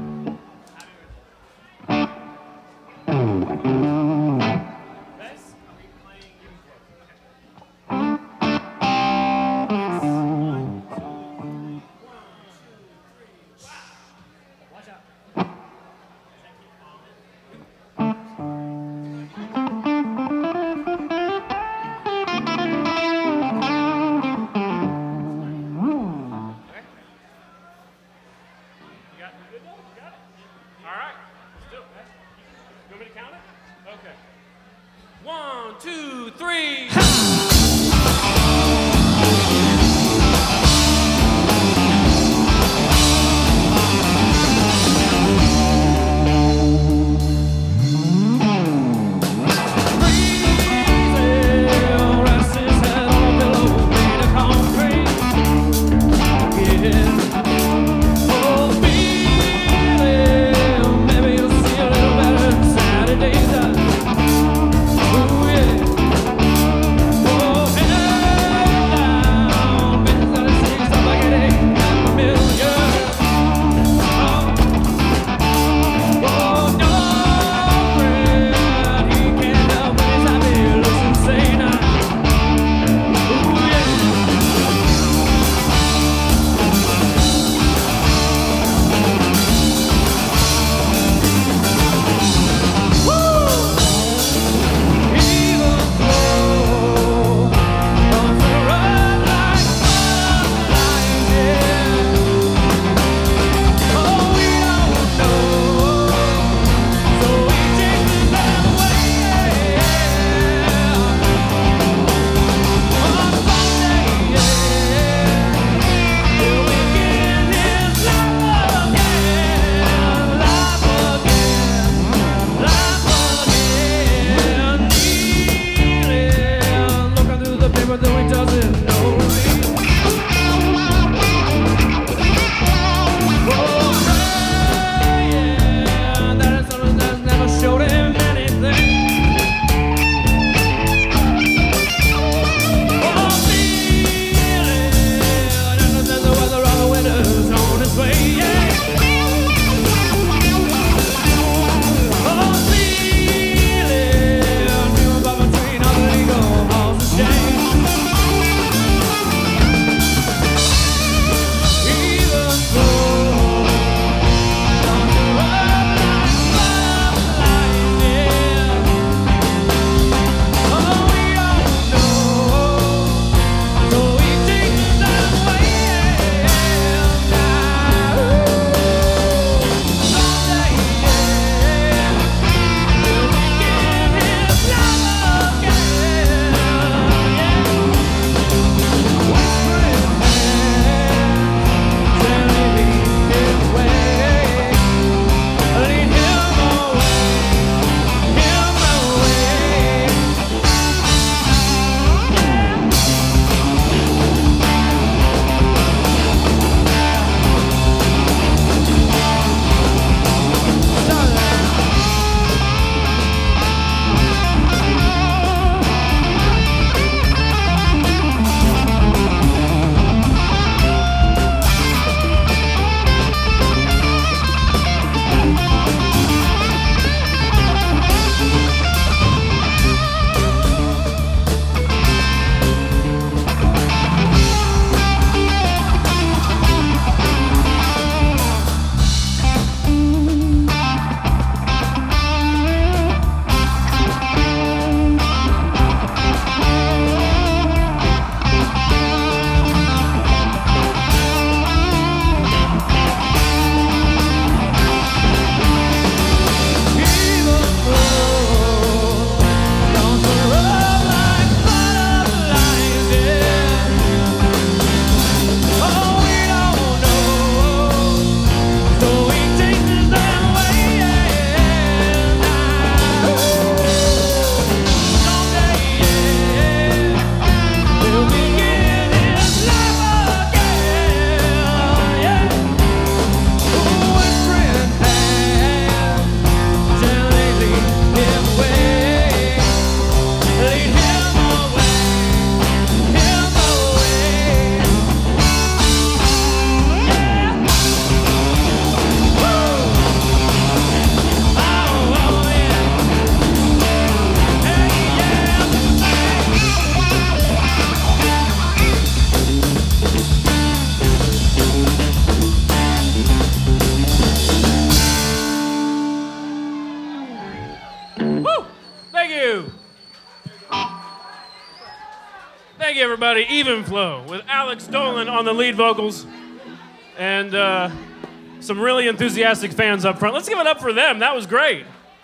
Thank you, everybody. Even Flow with Alex Dolan on the lead vocals. And some really enthusiastic fans up front. Let's give it up for them. That was great.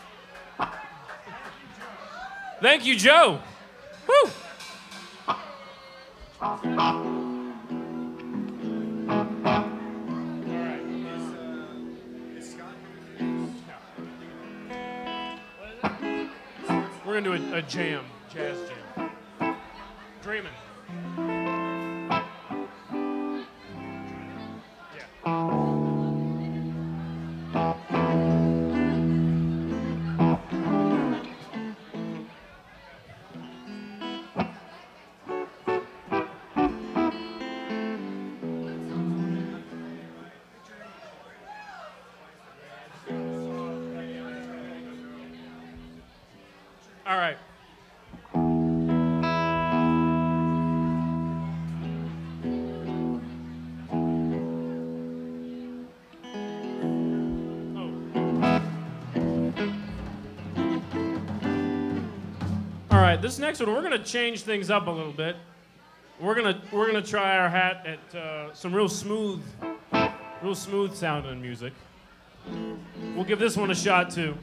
Thank you, Joe. Woo! We're gonna do a jam, jazz jam. Dreamin'. All right. All right, this next one, we're gonna change things up a little bit. We're gonna try our hat at some real smooth sounding music. We'll give this one a shot too.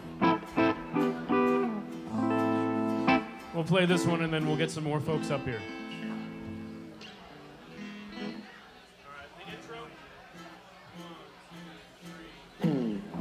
We'll play this one and then we'll get some more folks up here. All right, the intro. 1, 2, 3.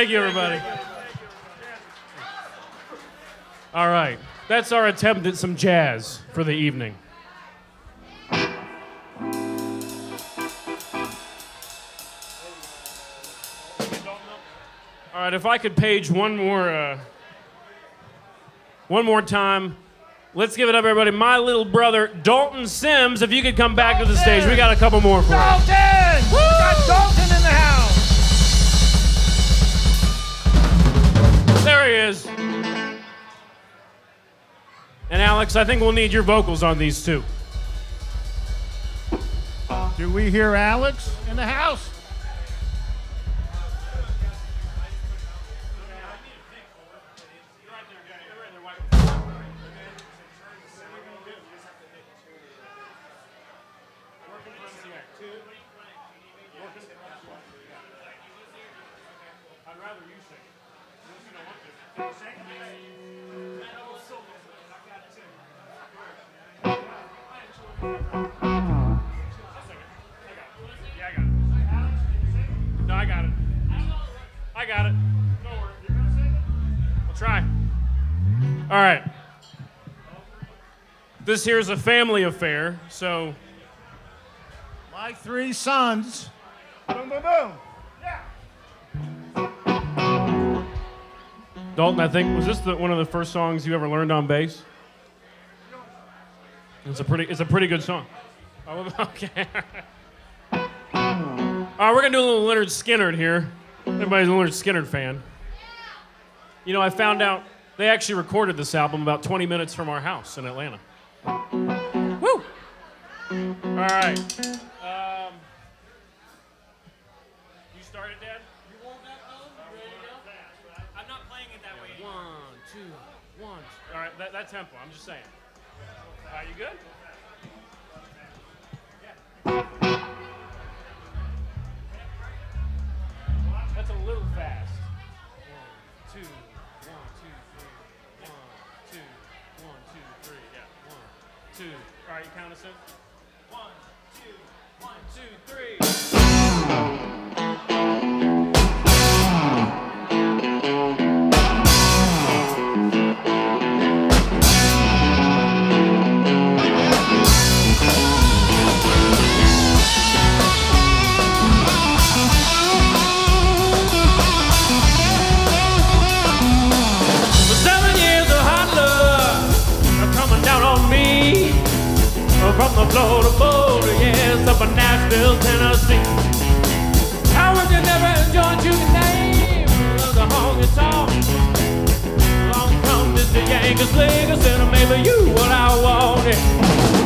Thank you, everybody. All right. That's our attempt at some jazz for the evening. All right, if I could page one more time. Let's give it up, everybody. My little brother, Dalton Sims, if you could come back to the stage. We got a couple more for you. Dalton! We got Dalton in the house! There he is. And Alex, I think we'll need your vocals on these too. Do we hear Alex in the house? I'd rather you sing. No, I got it. I got it. Don't worry. You're gonna sing it? I'll try. All right. This here's a family affair, so. My 3 sons. Boom, boom, boom. Dalton, I think, was this one of the first songs you ever learned on bass? It's a pretty good song. Oh, okay. All right, we're gonna do a little Leonard Skinner here. Everybody's a Leonard Skinner fan. You know, I found out they actually recorded this album about 20 minutes from our house in Atlanta. Woo! All right. You started, Dad? You want that, Owen? You ready to go? I'm not playing it that way. 1, 2, 1. All right, that tempo. I'm just saying. Are you good? That's a little fast. 1, 2, 1, 2, 3. 1, 2, 1, 2, 3. Yeah. 1, 2. All right, you count us in. 1, 2, 1, 2, 3. From the floor to border, yes, up in Nashville, Tennessee. How would you never enjoy you the name of the honky tonk? Long come Mr. Yankee Slinger, said maybe you what I wanted.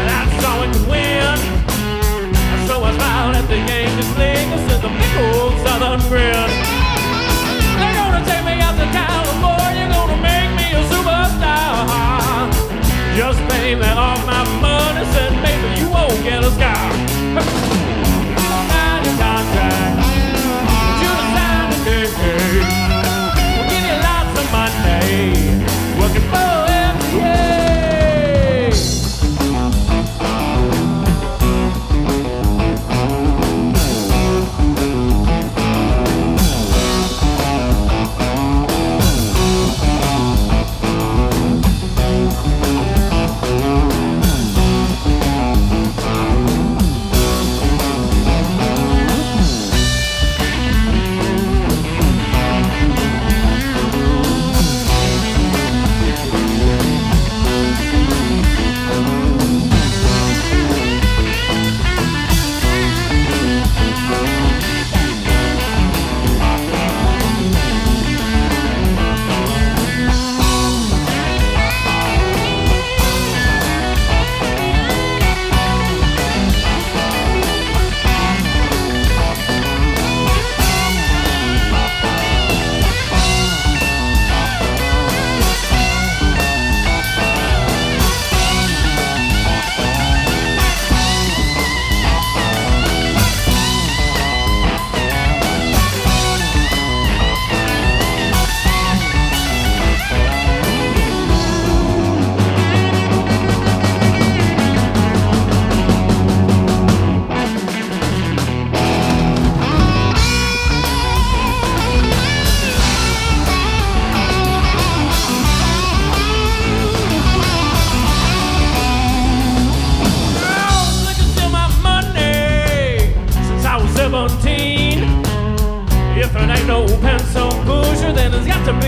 The Yankee Slinger said the pickles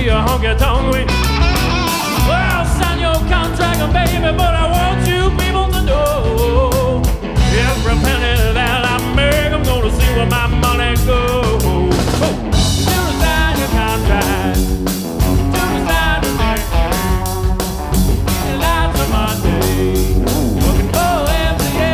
be a honky-tonk week. Well, sign your contract, baby, but I want you people to know every penny that I make, I'm gonna see where my money goes. Do the sign your contract. Do the sign your contract. Lots of money. Looking for MCA.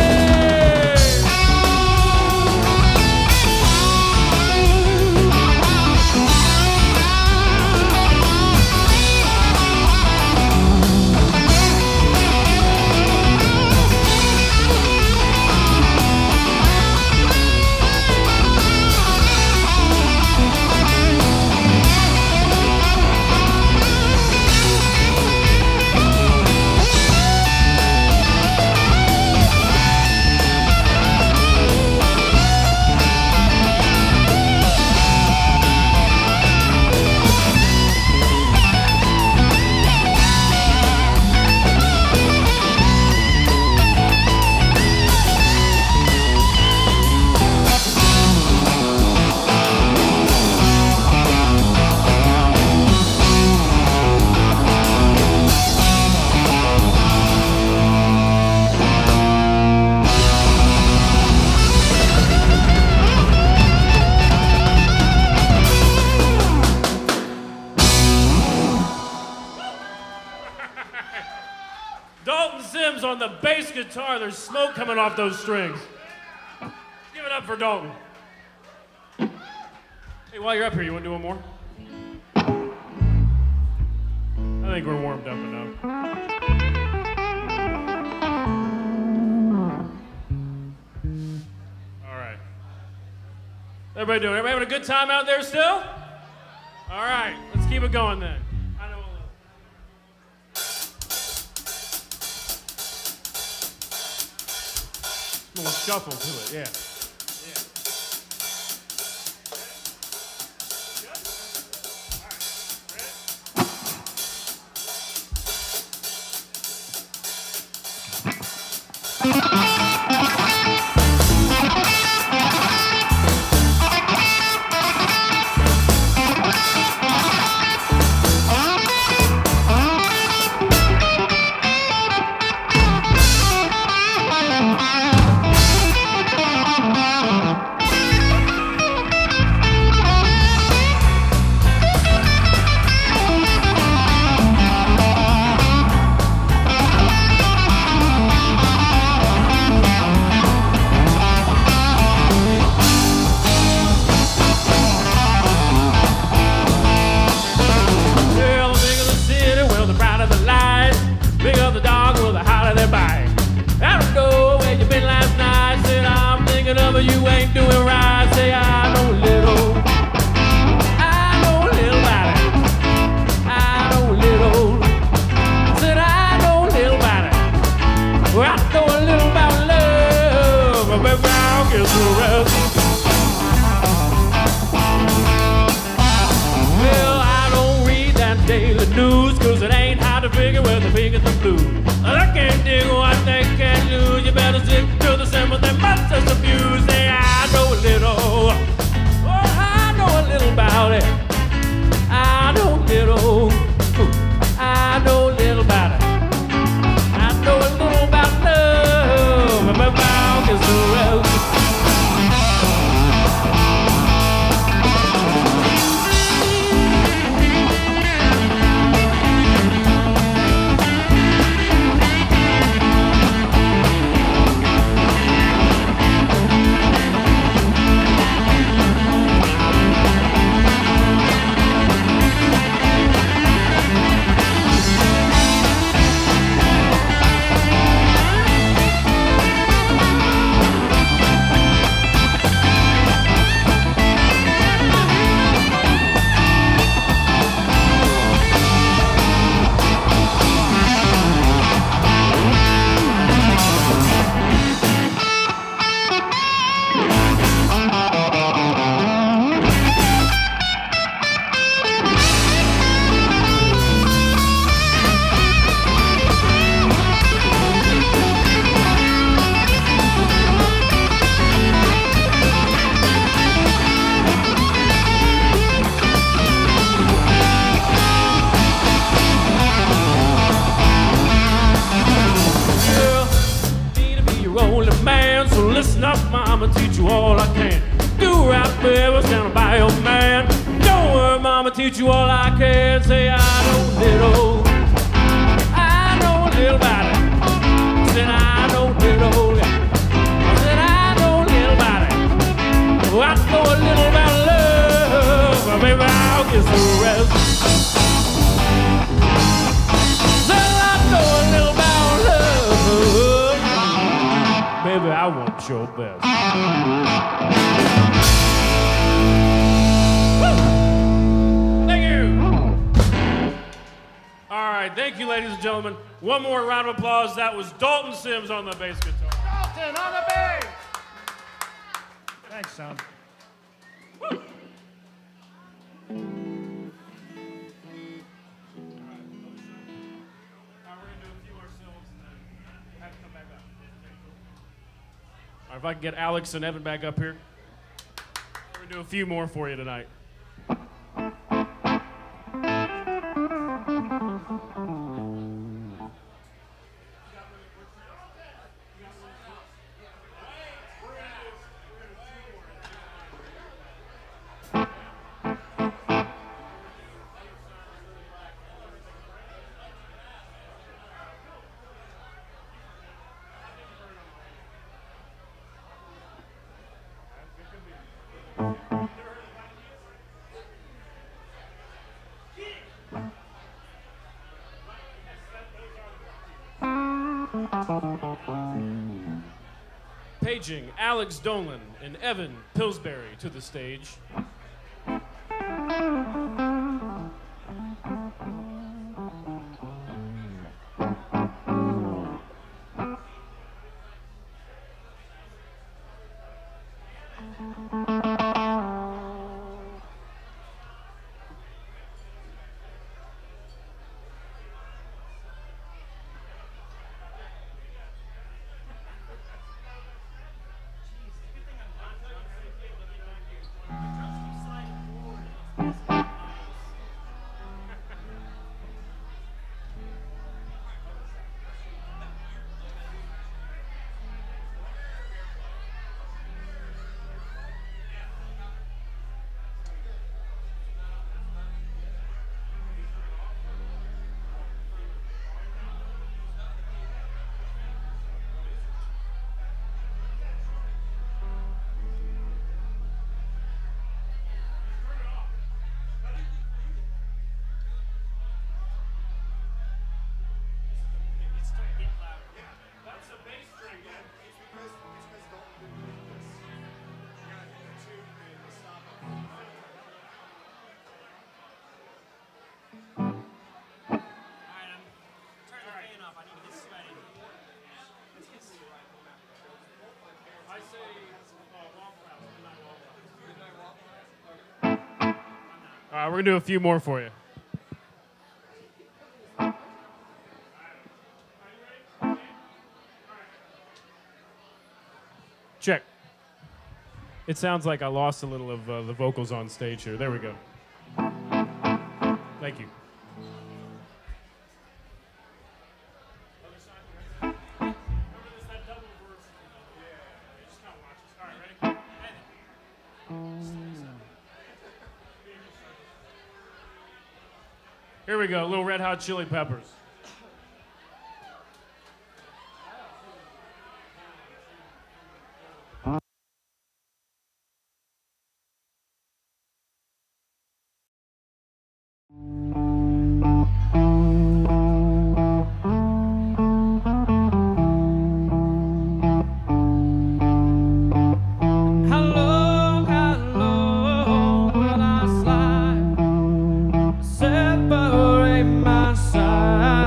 On the bass guitar, there's smoke coming off those strings. Give it up for Dalton. Hey, while you're up here, you want to do one more? I think we're warmed up enough. All right. Everybody doing? Everybody having a good time out there still? All right, let's keep it going then. A little shuffle to it, yeah. You ain't doing right, say I know a little about it. I know a little. Said I know a little about it. Well, I know a little about love, but maybe I'll get the rest. Well, I don't read that daily news, cause it ain't hard to figure where the biggest the blues. I can't dig what they can't lose. You better stick to the symbol that must just abuse. Say I know a little teach you all I can. Say I know little about it. Said I know little. Said I know little about it. Oh, I know a little about love, but maybe I'll get the rest. Said I know a little about love. Baby, I want your best. Thank you. All right, thank you, ladies and gentlemen. One more round of applause. That was Dalton Sims on the bass guitar. Dalton on the bass. Thanks, son. Woo. All right, if I can get Alex and Evan back up here, we're going to do a few more for you tonight. Paging Alex Dolan and Evan Pillsbury to the stage. All right, we're going to do a few more for you. Check. It sounds like I lost a little of the vocals on stage here. There we go. Thank you. Here we go, little Red Hot Chili Peppers. Separate my side.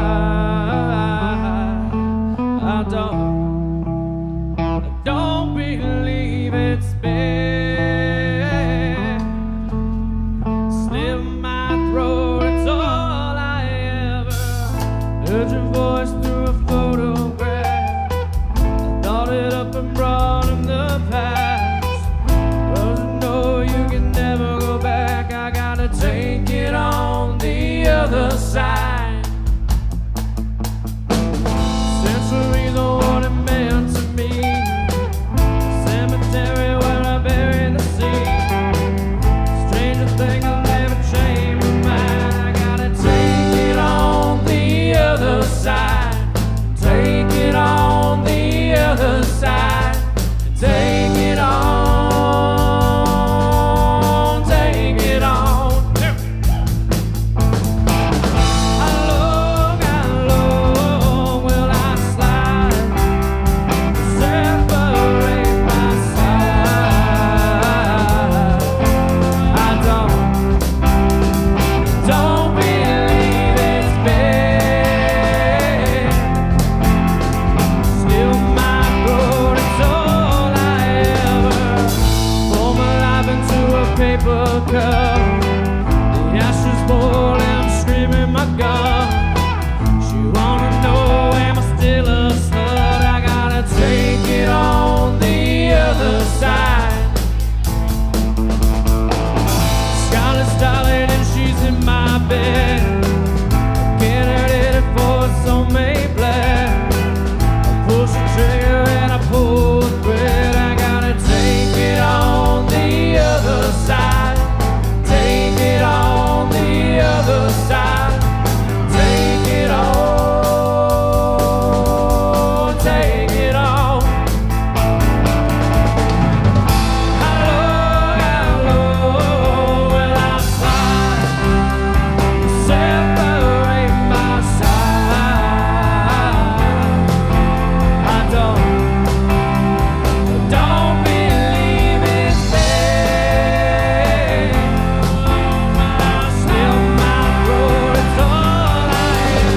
a cup. The ashes boil and I'm screaming my gun. She wanna know, am I still a slut? I gotta take it on the other side. Scarlett's darling and she's in my bed. Getting ready for some Maybland. I push the trigger and I pull the thread. I gotta take it on the other side. Take it on the other side. Take it on. Take it on. How low will I slide? Separate my side. I don't believe it's fake. Still my road, it's all I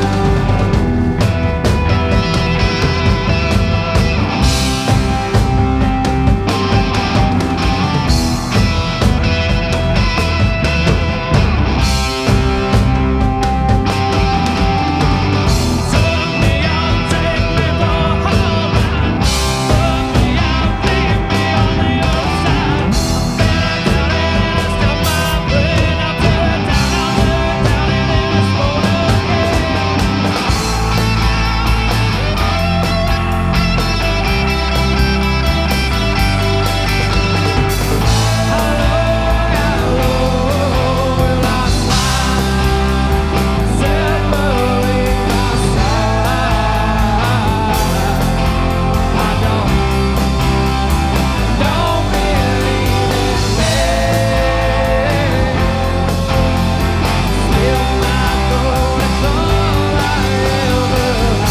Took me out, take me for a whole ride. Took me out, leave me on the other side. I bet I got it and it's got my brain. I'll tear it down, and then explode again. How low will I slide? Separate my side. I don't believe it's fake. Still my goal, it's all I ever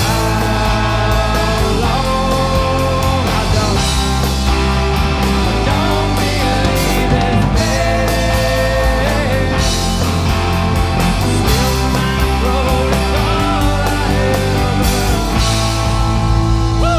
had. Long, I don't believe it's fake. Still my goal, it's all I ever had. Woo!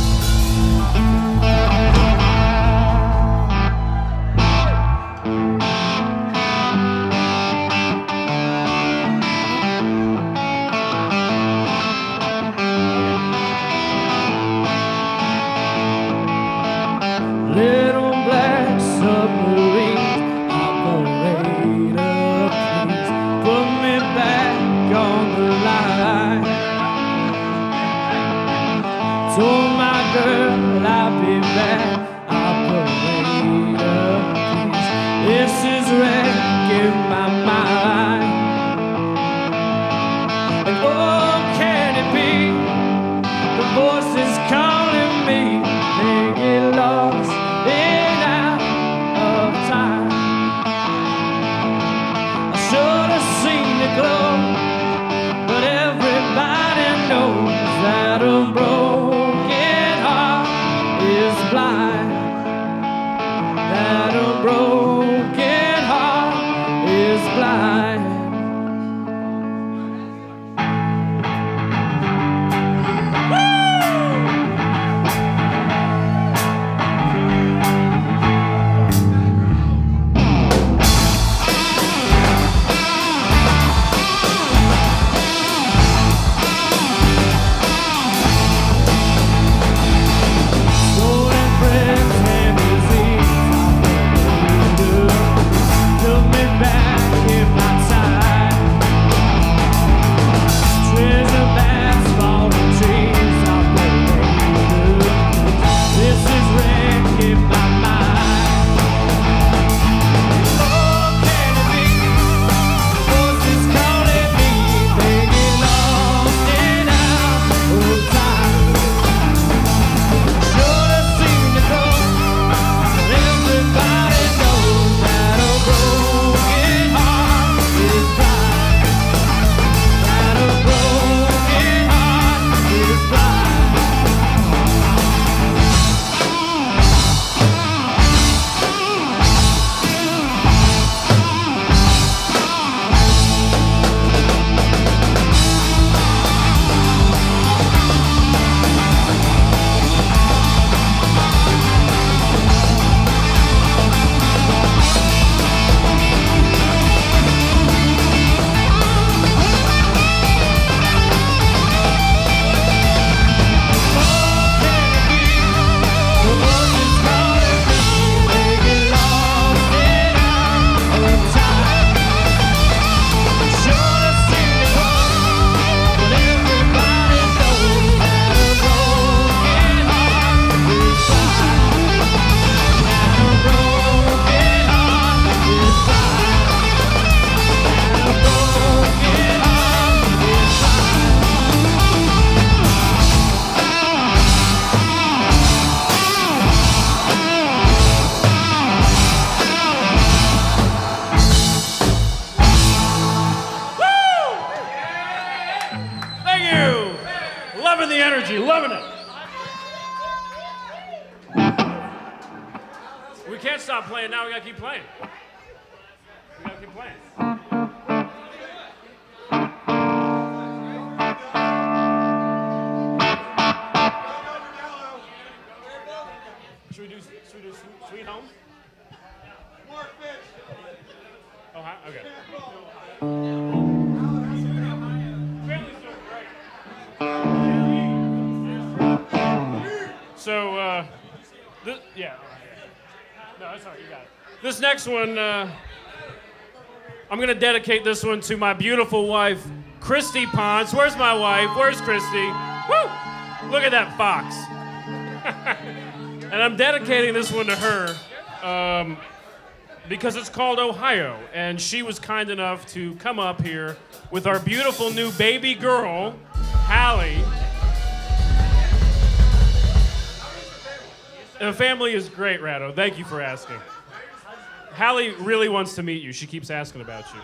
Little black submarines, operator, please put me back on the line. Told my girl I'll be back, operator, please. This is wrecking my mind. And oh, can it be the voices calling me? They get lost in out of time. I should have seen the glow, but everybody knows that a broken heart is blind. That a broken heart is blind. Stolen friends and disease, took me back in my can't stop playing now. We gotta keep playing. We gotta keep playing. Should we do Sweet Home? Oh, hi? Okay. Family's doing great. So, yeah. No, that's all right. You got it. This next one, I'm going to dedicate this one to my beautiful wife, Christy Ponce. Where's my wife? Where's Christy? Woo! Look at that fox. And I'm dedicating this one to her because it's called Ohio. And she was kind enough to come up here with our beautiful new baby girl, Hallie. And the family is great, Rado. Thank you for asking. Hallie really wants to meet you. She keeps asking about you.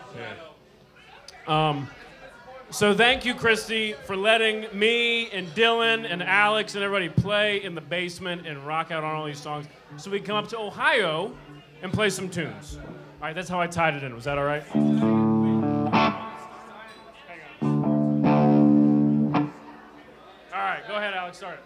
Yeah. So thank you, Christy, for letting me and Dylan and Alex and everybody play in the basement and rock out on all these songs so we can come up to Ohio and play some tunes. All right, that's how I tied it in. Was that all right? Hang on. All right, go ahead, Alex. Start it.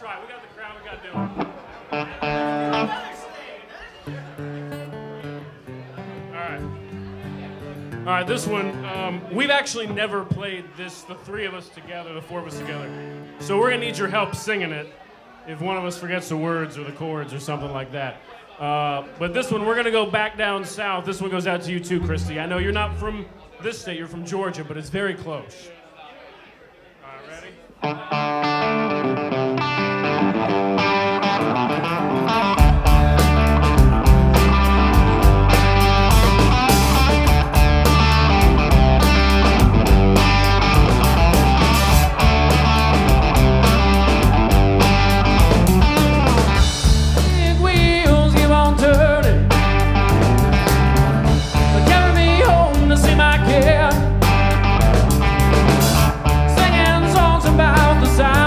right. We got the crowd. We got to do it. All right, this one, we've actually never played this, the three of us together, the four of us together. So we're gonna need your help singing it if one of us forgets the words or the chords or something like that. But this one, we're gonna go back down south. This one goes out to you too, Christy. I know you're not from this state, you're from Georgia, but it's very close. All right, ready? Singing songs about the side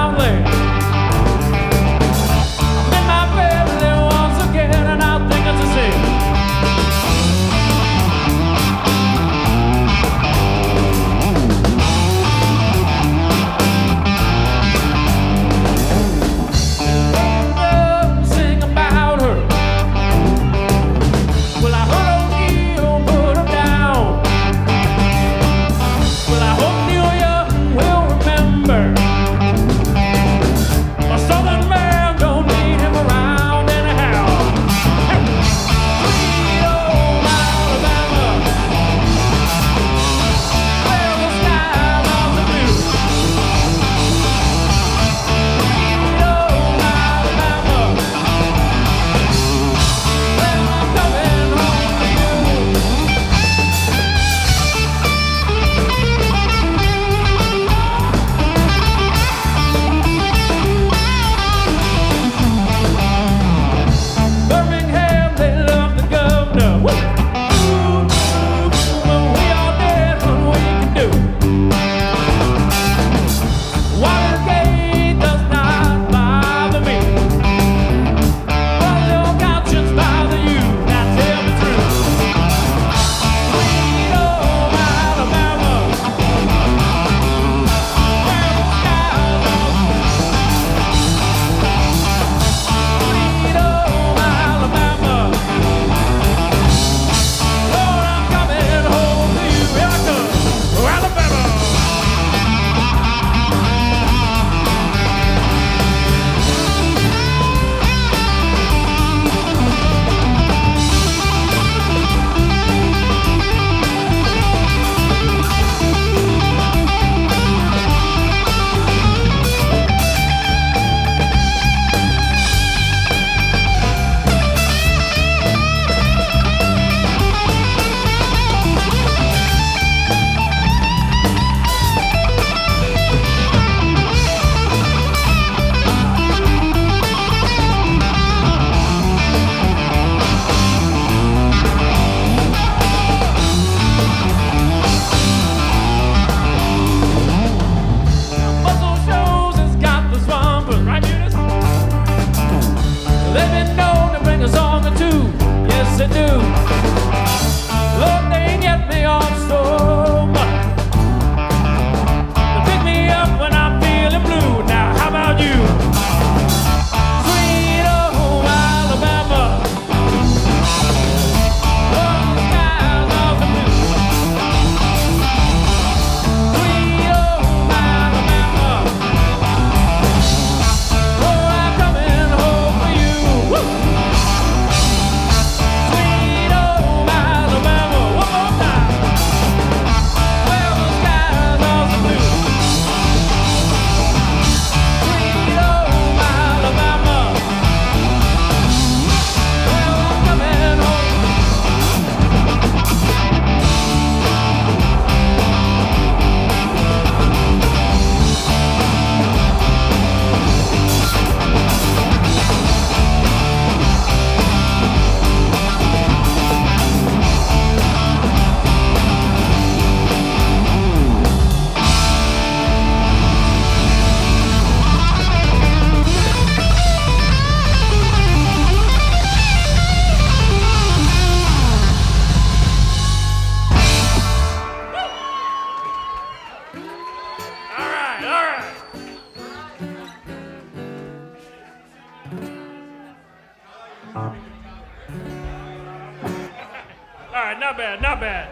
right, not bad, not bad.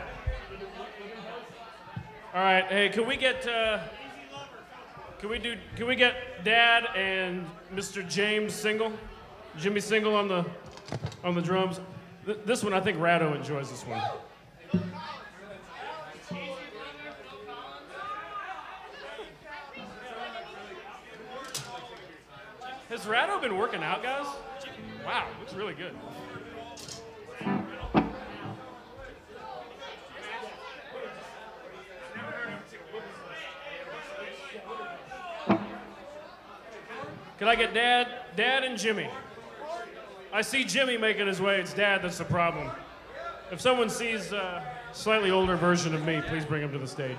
All right, hey, can we get Dad and Mr. James Single, Jimmy Single on the drums? This one, I think Rado enjoys this one. Has Rado been working out, guys? Wow, looks really good. Can I get Dad and Jimmy? I see Jimmy making his way. It's Dad that's the problem. If someone sees a slightly older version of me, please bring him to the stage.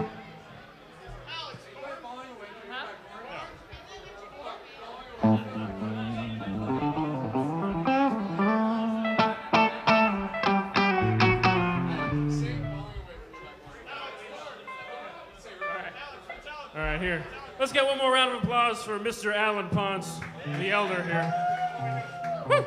All right, here. Let's get one more round of applause for Mr. Alan Ponce, the elder here. Woo!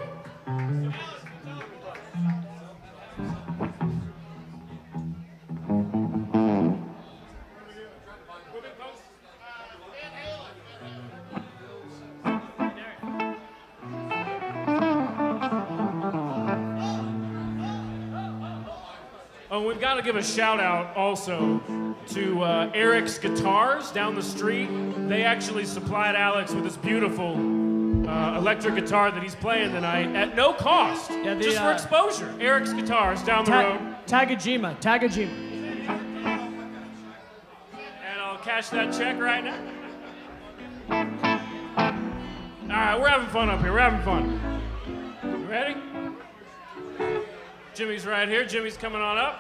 Oh, we've got to give a shout out also to Eric's Guitars down the street. They actually supplied Alex with this beautiful electric guitar that he's playing tonight at no cost, just for exposure. Eric's Guitars down the road. Tagajima. And I'll cash that check right now. All right, we're having fun up here. We're having fun. You ready? Jimmy's right here. Jimmy's coming on up.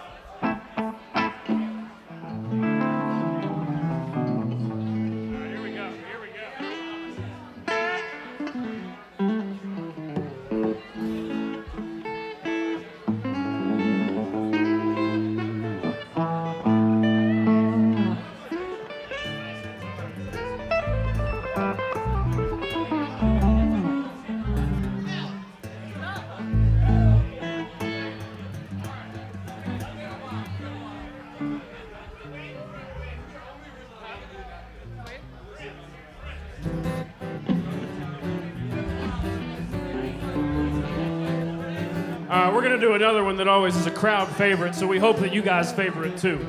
We're going to do another one that always is a crowd favorite, so we hope that you guys favor it too.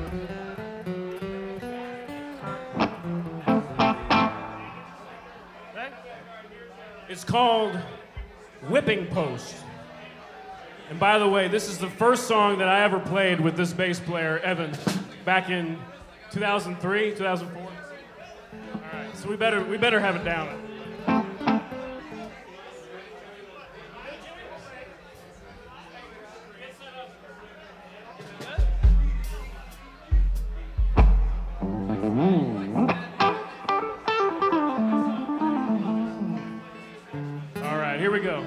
It's called Whipping Post. And by the way, this is the first song that I ever played with this bass player, Evan, back in 2003, 2004. All right, so we better have it down. All right, here we go.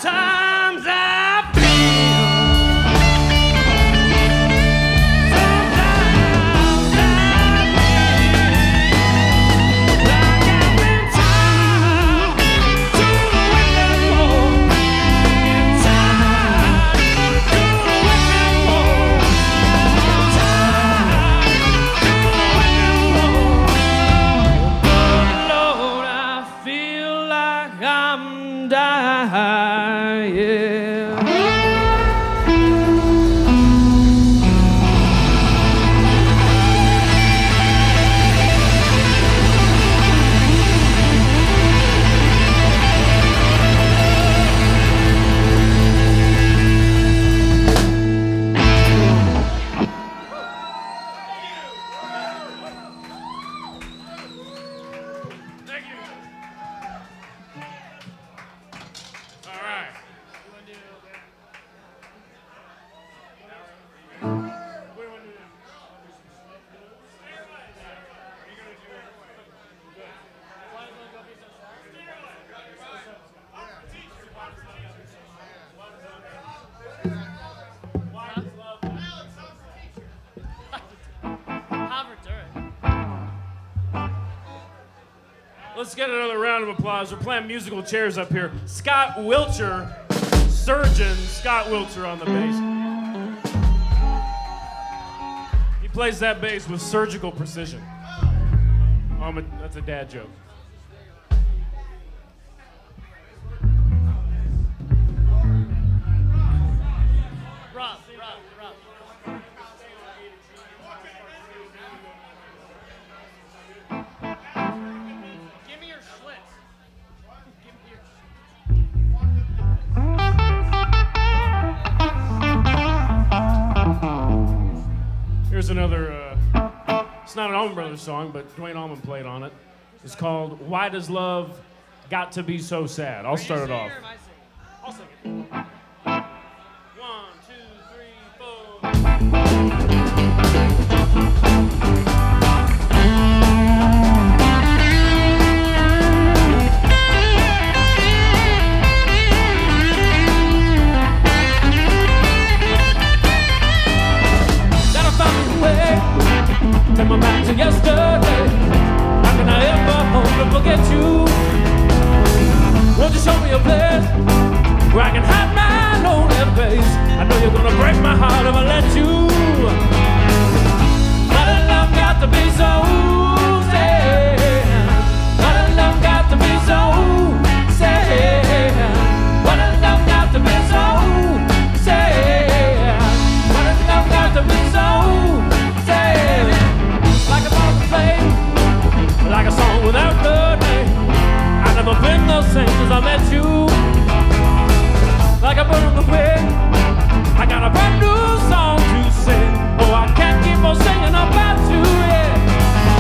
Sometimes I feel. Sometimes I feel like I've been tied to the winding wall. Tied to the winding wall. Tied to the winding wall. But Lord, I feel like I'm dying. Thank you. All right. Harvard Durham. Let's get another round of applause. We're playing musical chairs up here. Scott Wilcher, surgeon Scott Wilcher on the bass. He plays that bass with surgical precision. That's a dad joke. Rob. Give me your Schlitz. Give me your. Here's another, it's not an Allman Brothers song, but Dwayne Allman played on it. It's called Why Does Love Got to Be So Sad? I'll start it off. I'll sing it. 1, 2, 3, 4. Gotta find a way. Take my back to yesterday. How can I ever hope to forget you? Won't you show me a place where I can hide my lonely face? I know you're gonna break my heart if I let you. Why does love got to be so sad? Why does love got to be so sad? Why does love got to be so sad? Why does love got to be so sad? Like a song to play, like a song without the name. I've never been the same since I met you. Like a bird on the wing, I got a brand new song to sing. Oh, I can't keep on singing about you, yeah.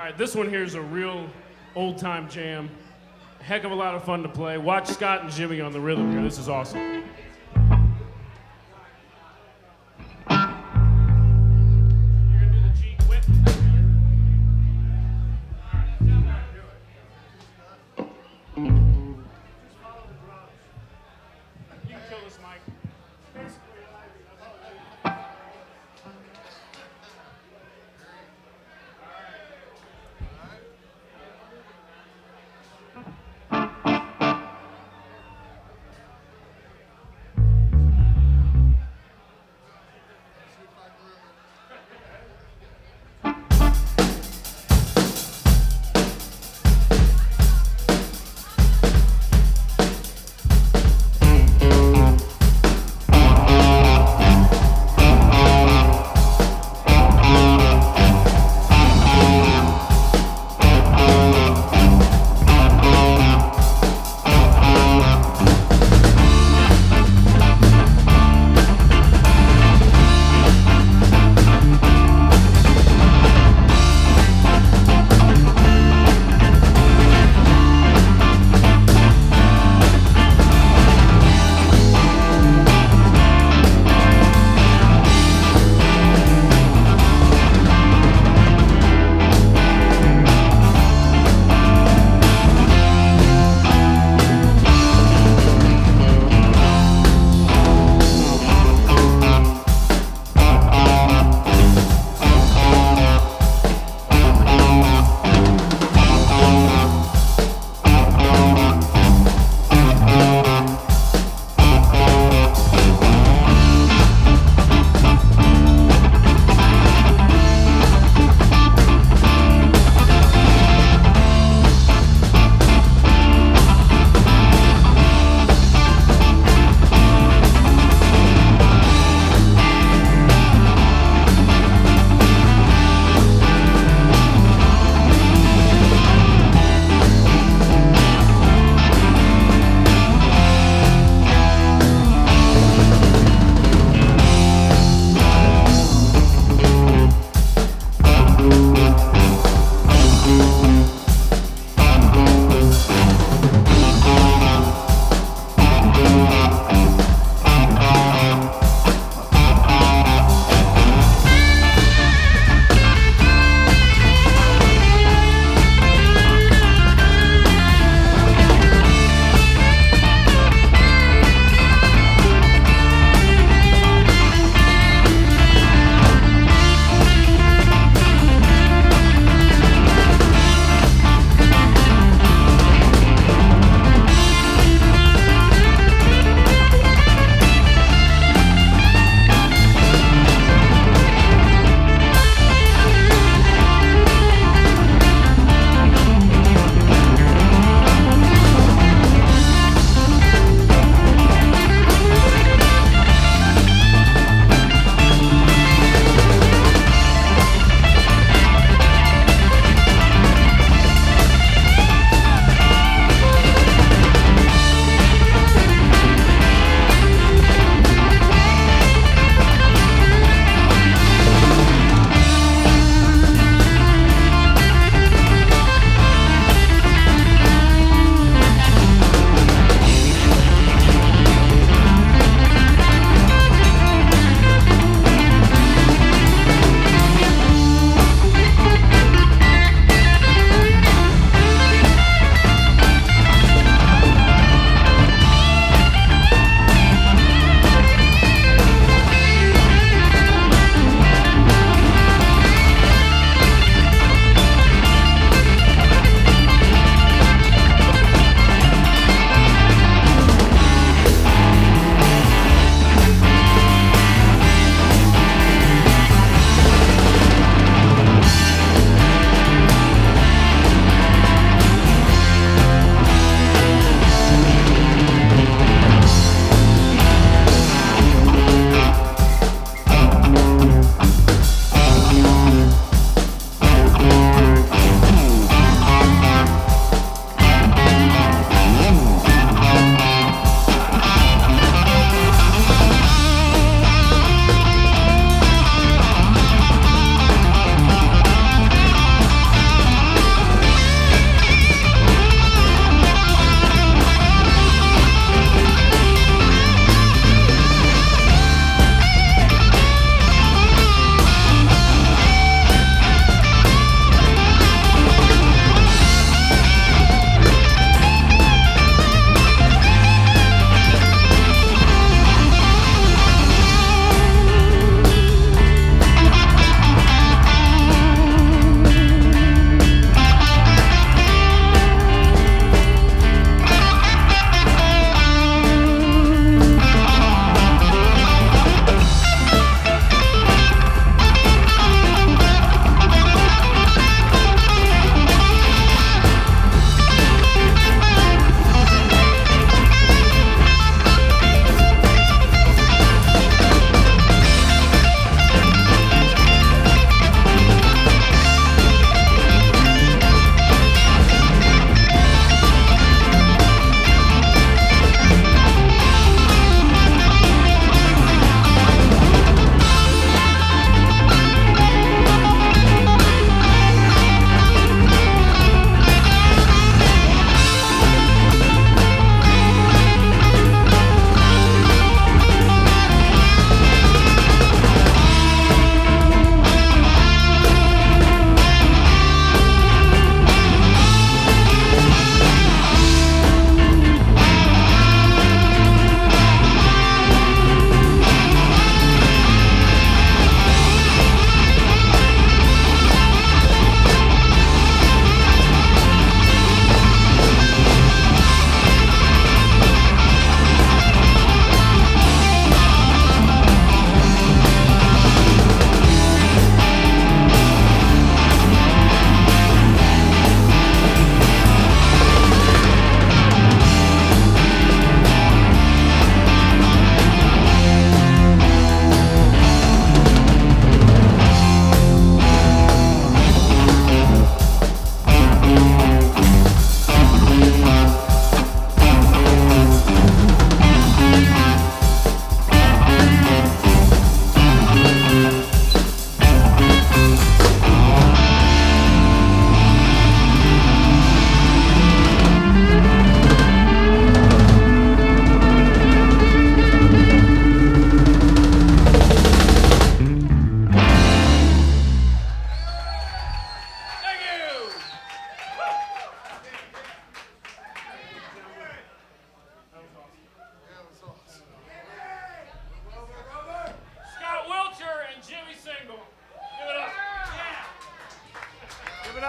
right, this one here is a real old-time jam. Heck of a lot of fun to play. Watch Scott and Jimmy on the rhythm here. This is awesome.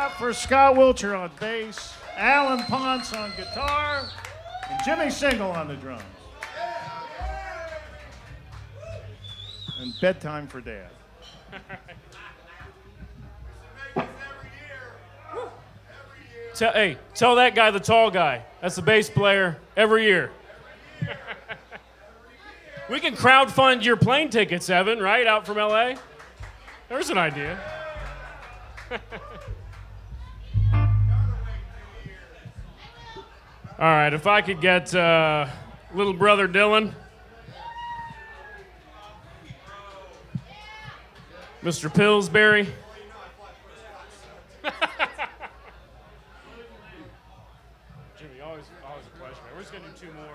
up for Scott Wilcher on bass, Alan Ponce on guitar, and Jimmy Single on the drums. And bedtime for Dad. Hey, tell that guy, the tall guy. That's the bass player every year. We can crowdfund your plane tickets, Evan, right? Out from LA? There's an idea. All right, if I could get little brother Dylan. Mr. Pillsbury. Jimmy, always a pleasure, man. We're just going to do 2 more.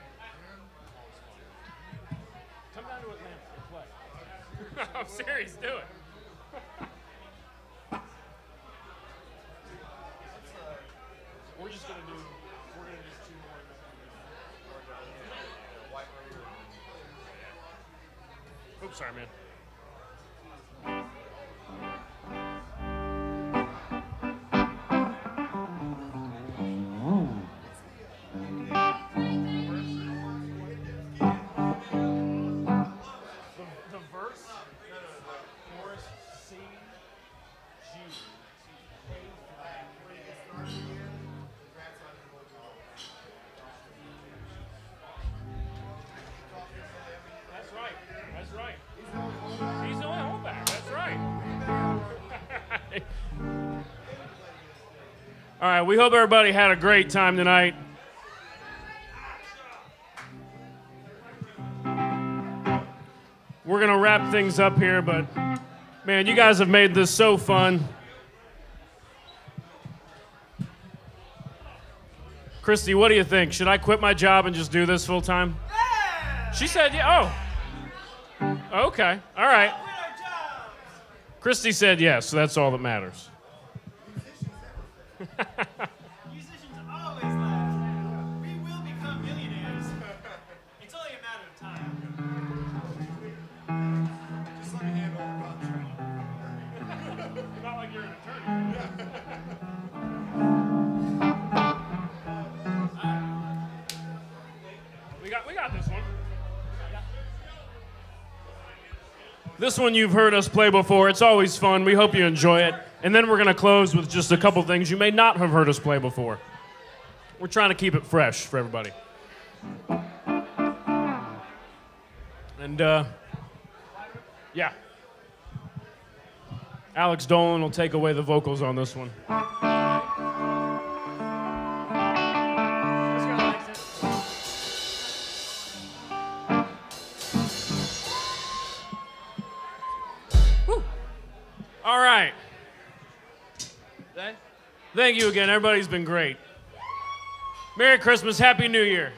Come down to Atlanta and play. I'm serious, do it. We're just going to do 2 more. Oops, sorry, man. All right, we hope everybody had a great time tonight. We're going to wrap things up here, but man, you guys have made this so fun. Christy, what do you think? Should I quit my job and just do this full time? Yeah! She said, yeah. Oh. Okay. All right. Christy said yes, so that's all that matters. Musicians always last. We will become millionaires. It's only a matter of time. Just let me handle the contract. Not like you're an attorney. We got this one. This one you've heard us play before. It's always fun. We hope you enjoy it. And then we're going to close with just a couple things you may not have heard us play before. We're trying to keep it fresh for everybody. And, yeah. Alex Dolan will take away the vocals on this one. All right. Thank you again. Everybody's been great. Merry Christmas. Happy New Year.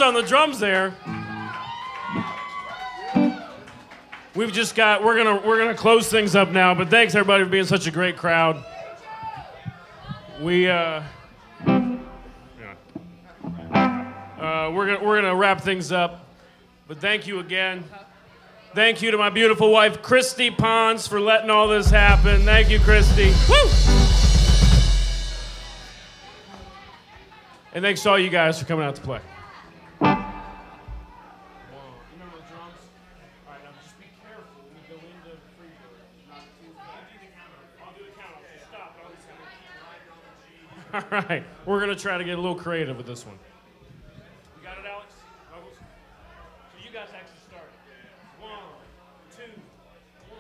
on the drums there. We've just got, we're gonna close things up now, but thanks everybody for being such a great crowd. We're gonna wrap things up, but thank you again. Thank you to my beautiful wife, Christy Ponce, for letting all this happen. Thank you, Christy. Woo! And thanks to all you guys for coming out to play. All right, we're gonna try to get a little creative with this one. You got it, Alex? Vocals? So you guys actually start. 1, 2, 1,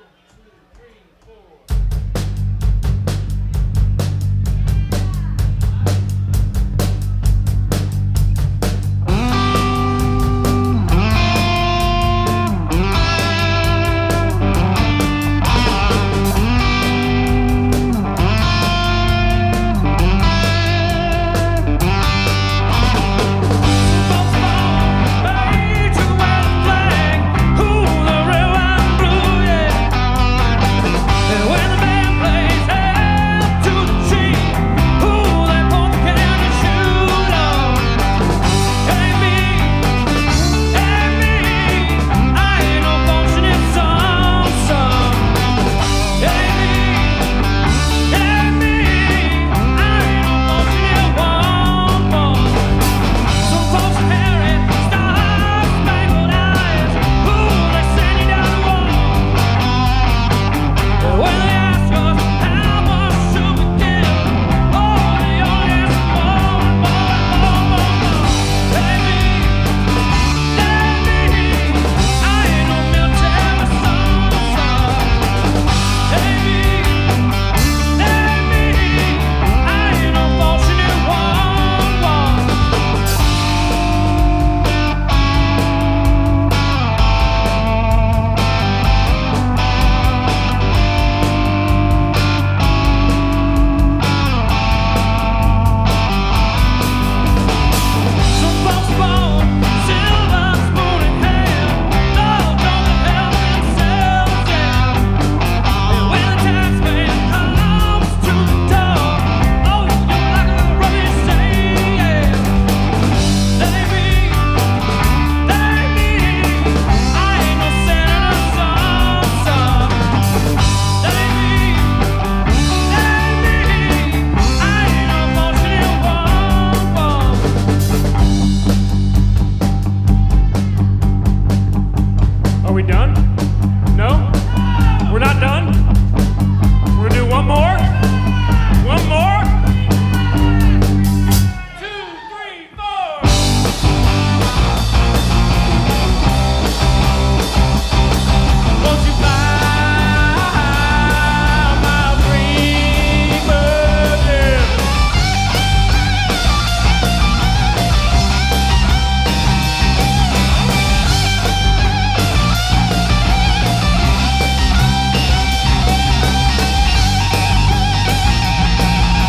1.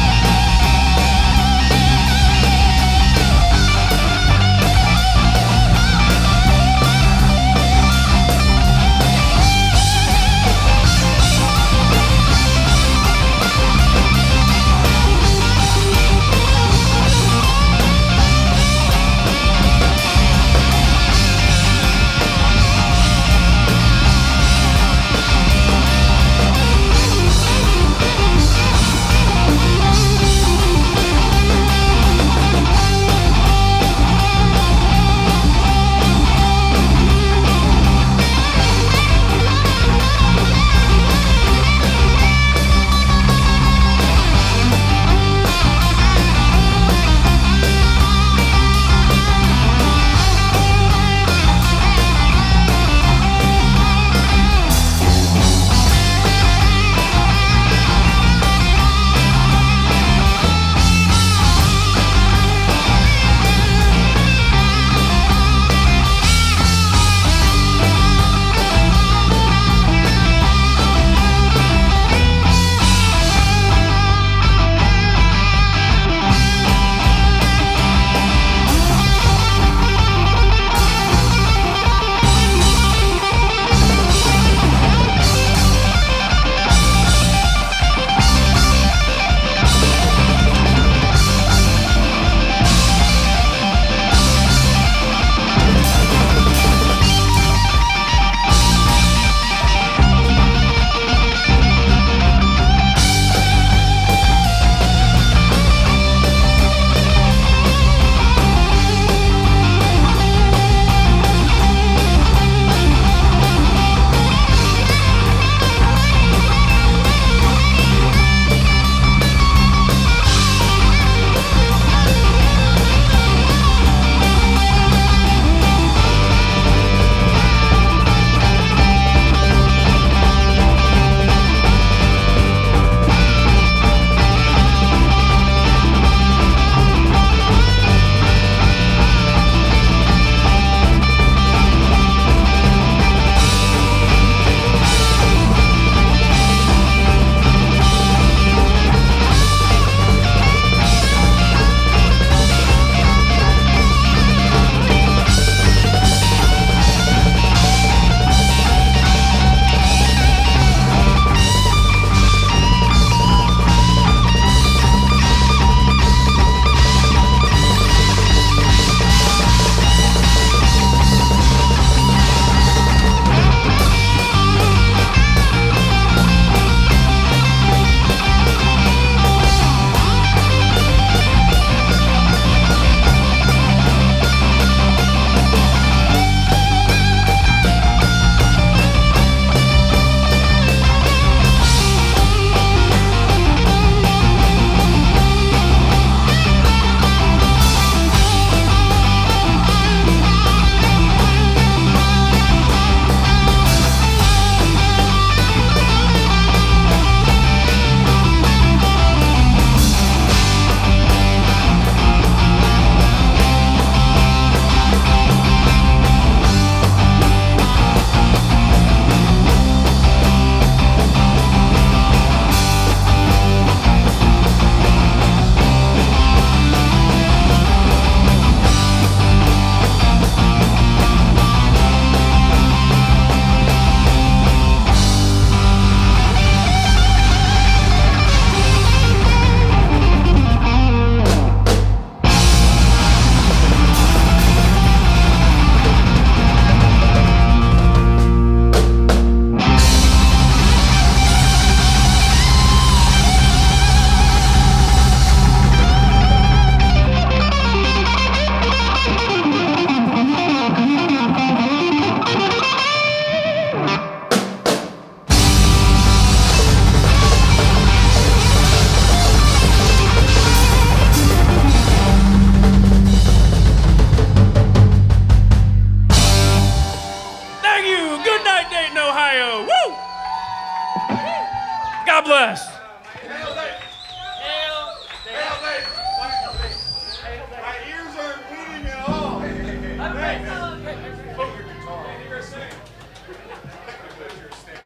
God bless. My ears aren't bleeding at all.